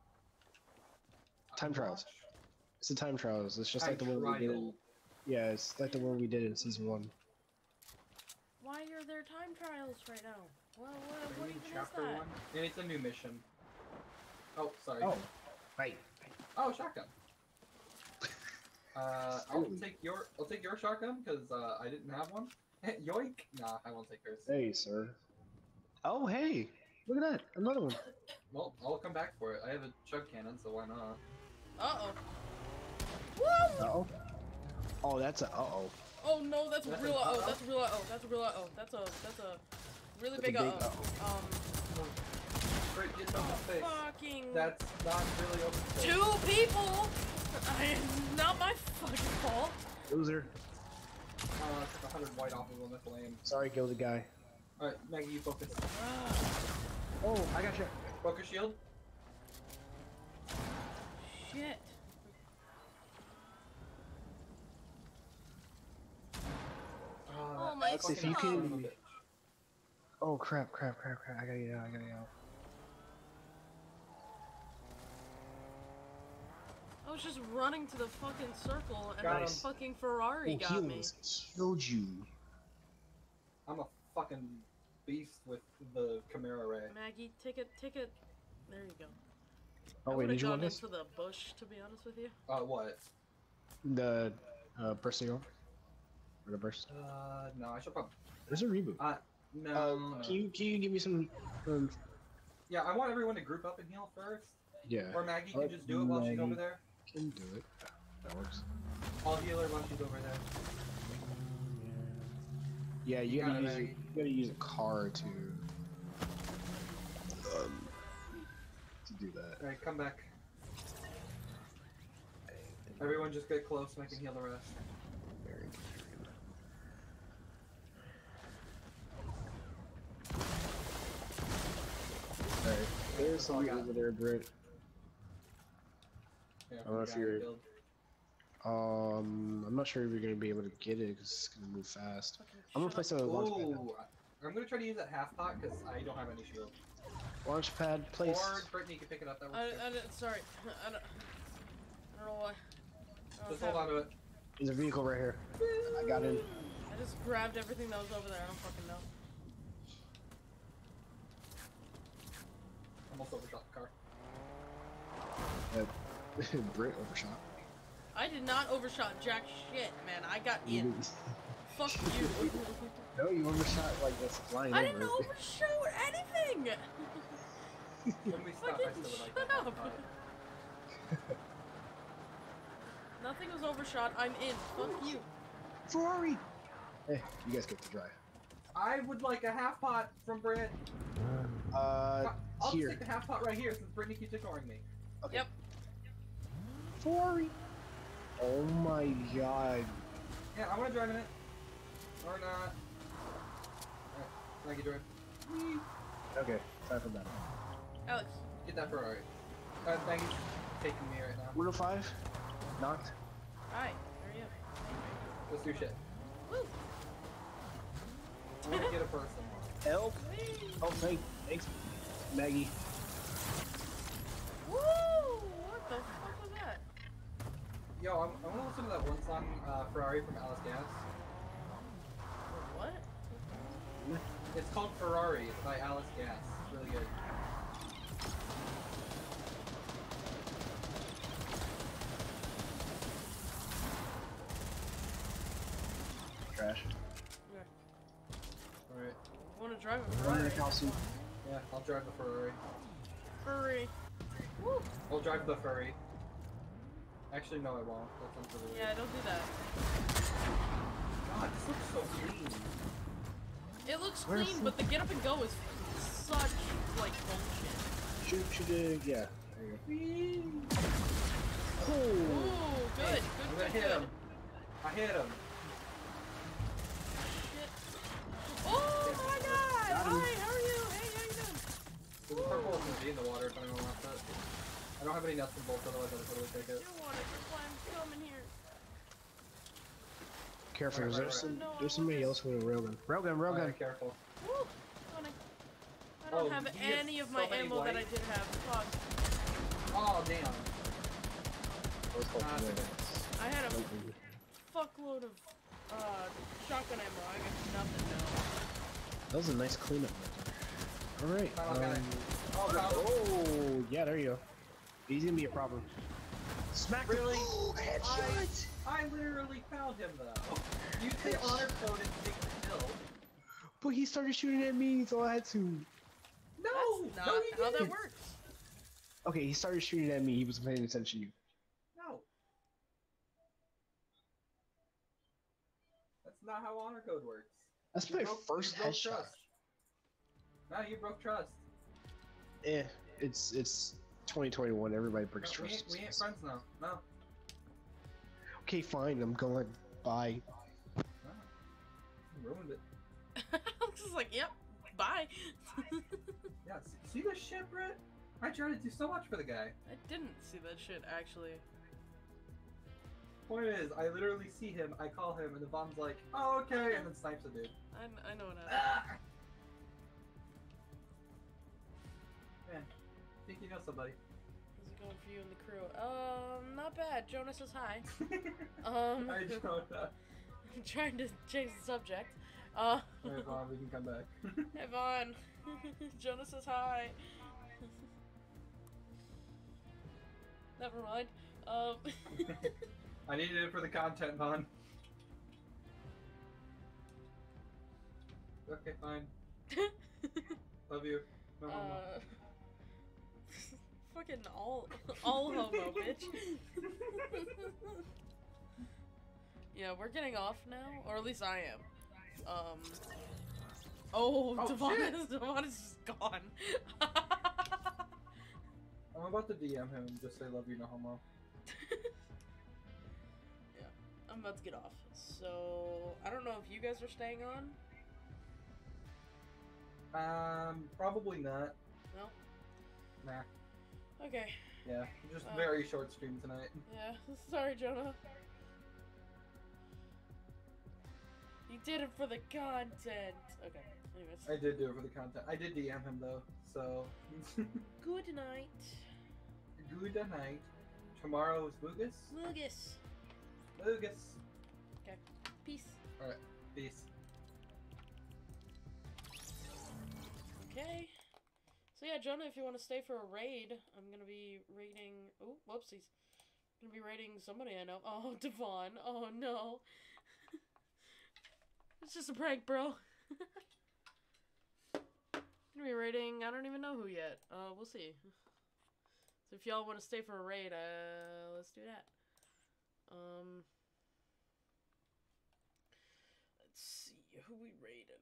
Time trials. It's the time trials. It's just like the one we did. In, yeah, it's like the one we did in season 1. Why are there time trials right now? Well, what even is Chapter that? 1? And it's a new mission. Oh, sorry. Oh, right. Oh, shotgun. I'll take your shotgun because I didn't have one. Yoink! Nah, I won't take yours. Hey, sir. Oh, hey! Look at that! Another one. Well, I'll come back for it. I have a chug cannon, so why not? Uh-oh. Woo! Uh-oh. Oh, that's a uh-oh. Oh no, that's a That's real a uh-oh. uh-oh? That's a real uh-oh. That's a real uh-oh. That's a really That's a big big uh-oh. Great, get open space. Fucking... That's not really open space. 2 people! Not my fucking fault. Loser. I took 100 white off of him with flame. Sorry, killed the guy. Alright, Maggie, you focus. Oh, I got you. Focus shield. Shit. Oh my Alex, if you son can- of a bitch. Oh, crap. I gotta get out. I was just running to the fucking circle and Got the him. fucking Ferrari Oh, got he me. almost killed you. I'm a fucking beast with the Chimera Ray. Maggie, take it. There you go. Oh, I wait, would've did you want gone this? into the bush, to be honest with you. What? The, bursting off? Or the burst? No, I should probably. There's a reboot. No. Can you give me some, Yeah, I want everyone to group up and heal first, Yeah. Or Maggie can Let just do it while she's over Maggie there. Can do it. That works. I'll heal her while she's over there. Yeah, you You gotta got it, use Maggie. you gotta use a car to do that. Alright, come back. Everyone just get close and I can heal the rest. Very good. Alright, there's somebody over there, Britt. Yeah, I don't know if got it you're- killed. I'm not sure if you're gonna be able to get it because it's gonna move fast. Fucking I'm gonna shut place up. a launch pad. Ooh, I'm gonna try to use that half pot because I don't have any shield. Launch pad placed. Or Brittany can pick it up. That works. too. Sorry. I don't know why. Just hold on to it. There's a vehicle right here. I got in. I just grabbed everything that was over there. I don't fucking know. Almost overshot the car. Britt overshot. I did not overshot jack shit, man. I got in. Fuck you. No, you overshot like this flying I over. didn't overshoot anything. When we stop, I Fucking still would like shut that half up. pot. Nothing was overshot. I'm in. Fuck you. Ferrari! Hey, you guys get to drive. I would like a half pot from Britt. Uh, I'll here. just take the half pot right here since Brittany keeps ignoring me. Okay. Yep. Ferrari! Oh my god. Yeah, I want to drive in it. Or not. Alright, Maggie drive. Whee! Okay, time for that. Alex. Get that Ferrari. Maggie's taking me right now. 105? Knocked. Hi. There you Let's do shit. Woo. I want to get a person. Help! Oh, thanks, Maggie. Woo! What the fuck was that? Yo, I want to listen to that one song, Ferrari from Alice Gas. What? It's called Ferrari. It's by Alice Gas. It's really good. Trash. Alright. I want to drive a Run in Ferrari. the calcium. Yeah, I'll drive the Ferrari. Furry. Woo! I'll drive the furry. Actually, no, I won't. That sounds really Yeah, don't do that. God, this looks so clean. It looks Where's clean, the- but the get up and go is such, like, bullshit. Shoot it. Yeah. There you go. Ooh, Oh! good, Hey, good, I'm good, gonna hit good. him. I hit him. Shit. Oh my god! Got him. Hi, how are you? Hey, how you doing? There's a purple SMG in the water if anyone wants it. I don't have any nuts and bolts, otherwise I would totally take it. You want it, that's why I'm coming here. Careful, Right, there's right, right. there's somebody else with a railgun. Railgun, railgun. Alright, careful. Woo! Funny. I don't Oh, have you get any of so my many ammo that I white. did have. Fuck. Oh, damn. Those Ah, fucking it's okay. railguns. I had a Nope. fuckload of shotgun ammo. I got nothing now. That was a nice cleanup. Alright. Oh, got it. Oh, got it. Oh, yeah, there you go. He's gonna be a problem. Smack Really? Oh, headshot! I literally found him though. You say honor code and take the kill. But he started shooting at me, so I had to. No! That's not no, you how that didn't. works. Okay, he started shooting at me. He wasn't paying attention to you. No. That's not how honor code works. That's You my broke- first you broke headshot. trust. No, you broke trust. It's 2021. Everybody breaks No, we trust. ain't friends now. No. Okay, fine. I'm going. Bye. No. You ruined it. Alex is like, yep, bye. Yeah, see this shit, Brett? I tried to do so much for the guy. I didn't see that shit, actually. Point is, I literally see him, I call him, and the bomb's like, oh, okay, and then snipes the dude. I know what happened. Ah! Man, think you know somebody. How's it going for you and the crew? Not bad. Jonas says hi. I don't know. I'm trying to change the subject. Alright, Vaughn, we can come back. Hey Vaughn. Jonas says hi. Never mind. I needed it for the content, Vaughn. Okay, fine. Love you. No, no, no. Fucking all homo, bitch. Yeah, we're getting off now, or at least I am. Oh, Oh, Devon shit. is just gone. I'm about to DM him and just say love you, no homo. Yeah, I'm about to get off. So I don't know if you guys are staying on. Probably not. No. Nah. Okay. Yeah, just very short stream tonight. Yeah. Sorry, Jonah. You did it for the content. Okay. Anyways. I did do it for the content. I did DM him though, so. Good night. Good night. Tomorrow is Mugus? Lugus. Mugus. Okay. Peace. Alright, peace. Okay. So yeah, Jonah, if you want to stay for a raid, I'm gonna be raiding. Oh, whoopsies. I'm gonna be raiding somebody I know. Oh, Devon. Oh no. It's just a prank, bro. Gonna be raiding. I don't even know who yet. We'll see. So if y'all want to stay for a raid, let's do that. Let's see who we raiding.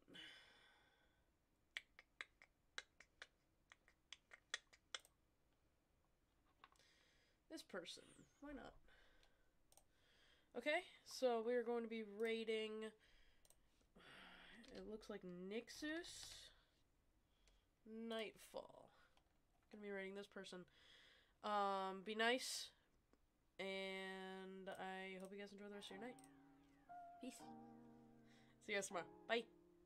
This person. Why not? Okay, so we're going to be raiding. It looks like Nixus. Nightfall. Gonna be raiding this person. Be nice. And I hope you guys enjoy the rest of your night. Peace. See you guys tomorrow. Bye.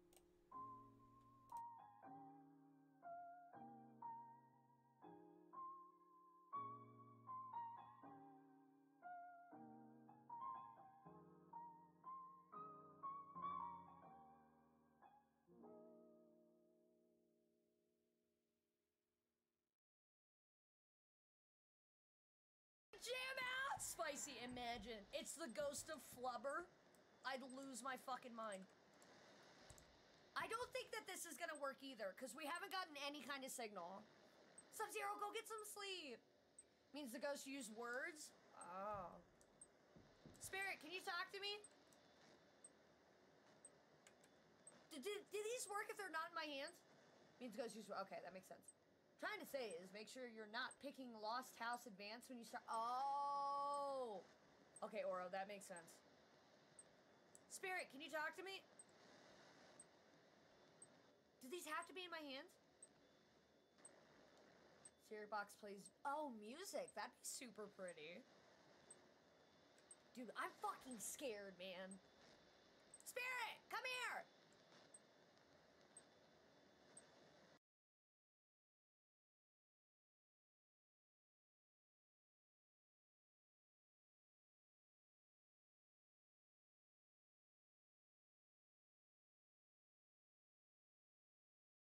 Jam out! Spicy, imagine. It's the ghost of Flubber. I'd lose my fucking mind. I don't think that this is gonna work either, because we haven't gotten any kind of signal. Sub-Zero, go get some sleep. Means the ghost used words? Oh. Spirit, can you talk to me? Did these work if they're not in my hands? Means the ghost used... Okay, that makes sense. Trying to say is make sure you're not picking Lost House Advance when you start. Oh, okay, Oro, that makes sense. Spirit, can you talk to me? Do these have to be in my hands? Spirit box plays. Oh, music. That'd be super pretty. Dude, I'm fucking scared, man. Spirit, come here.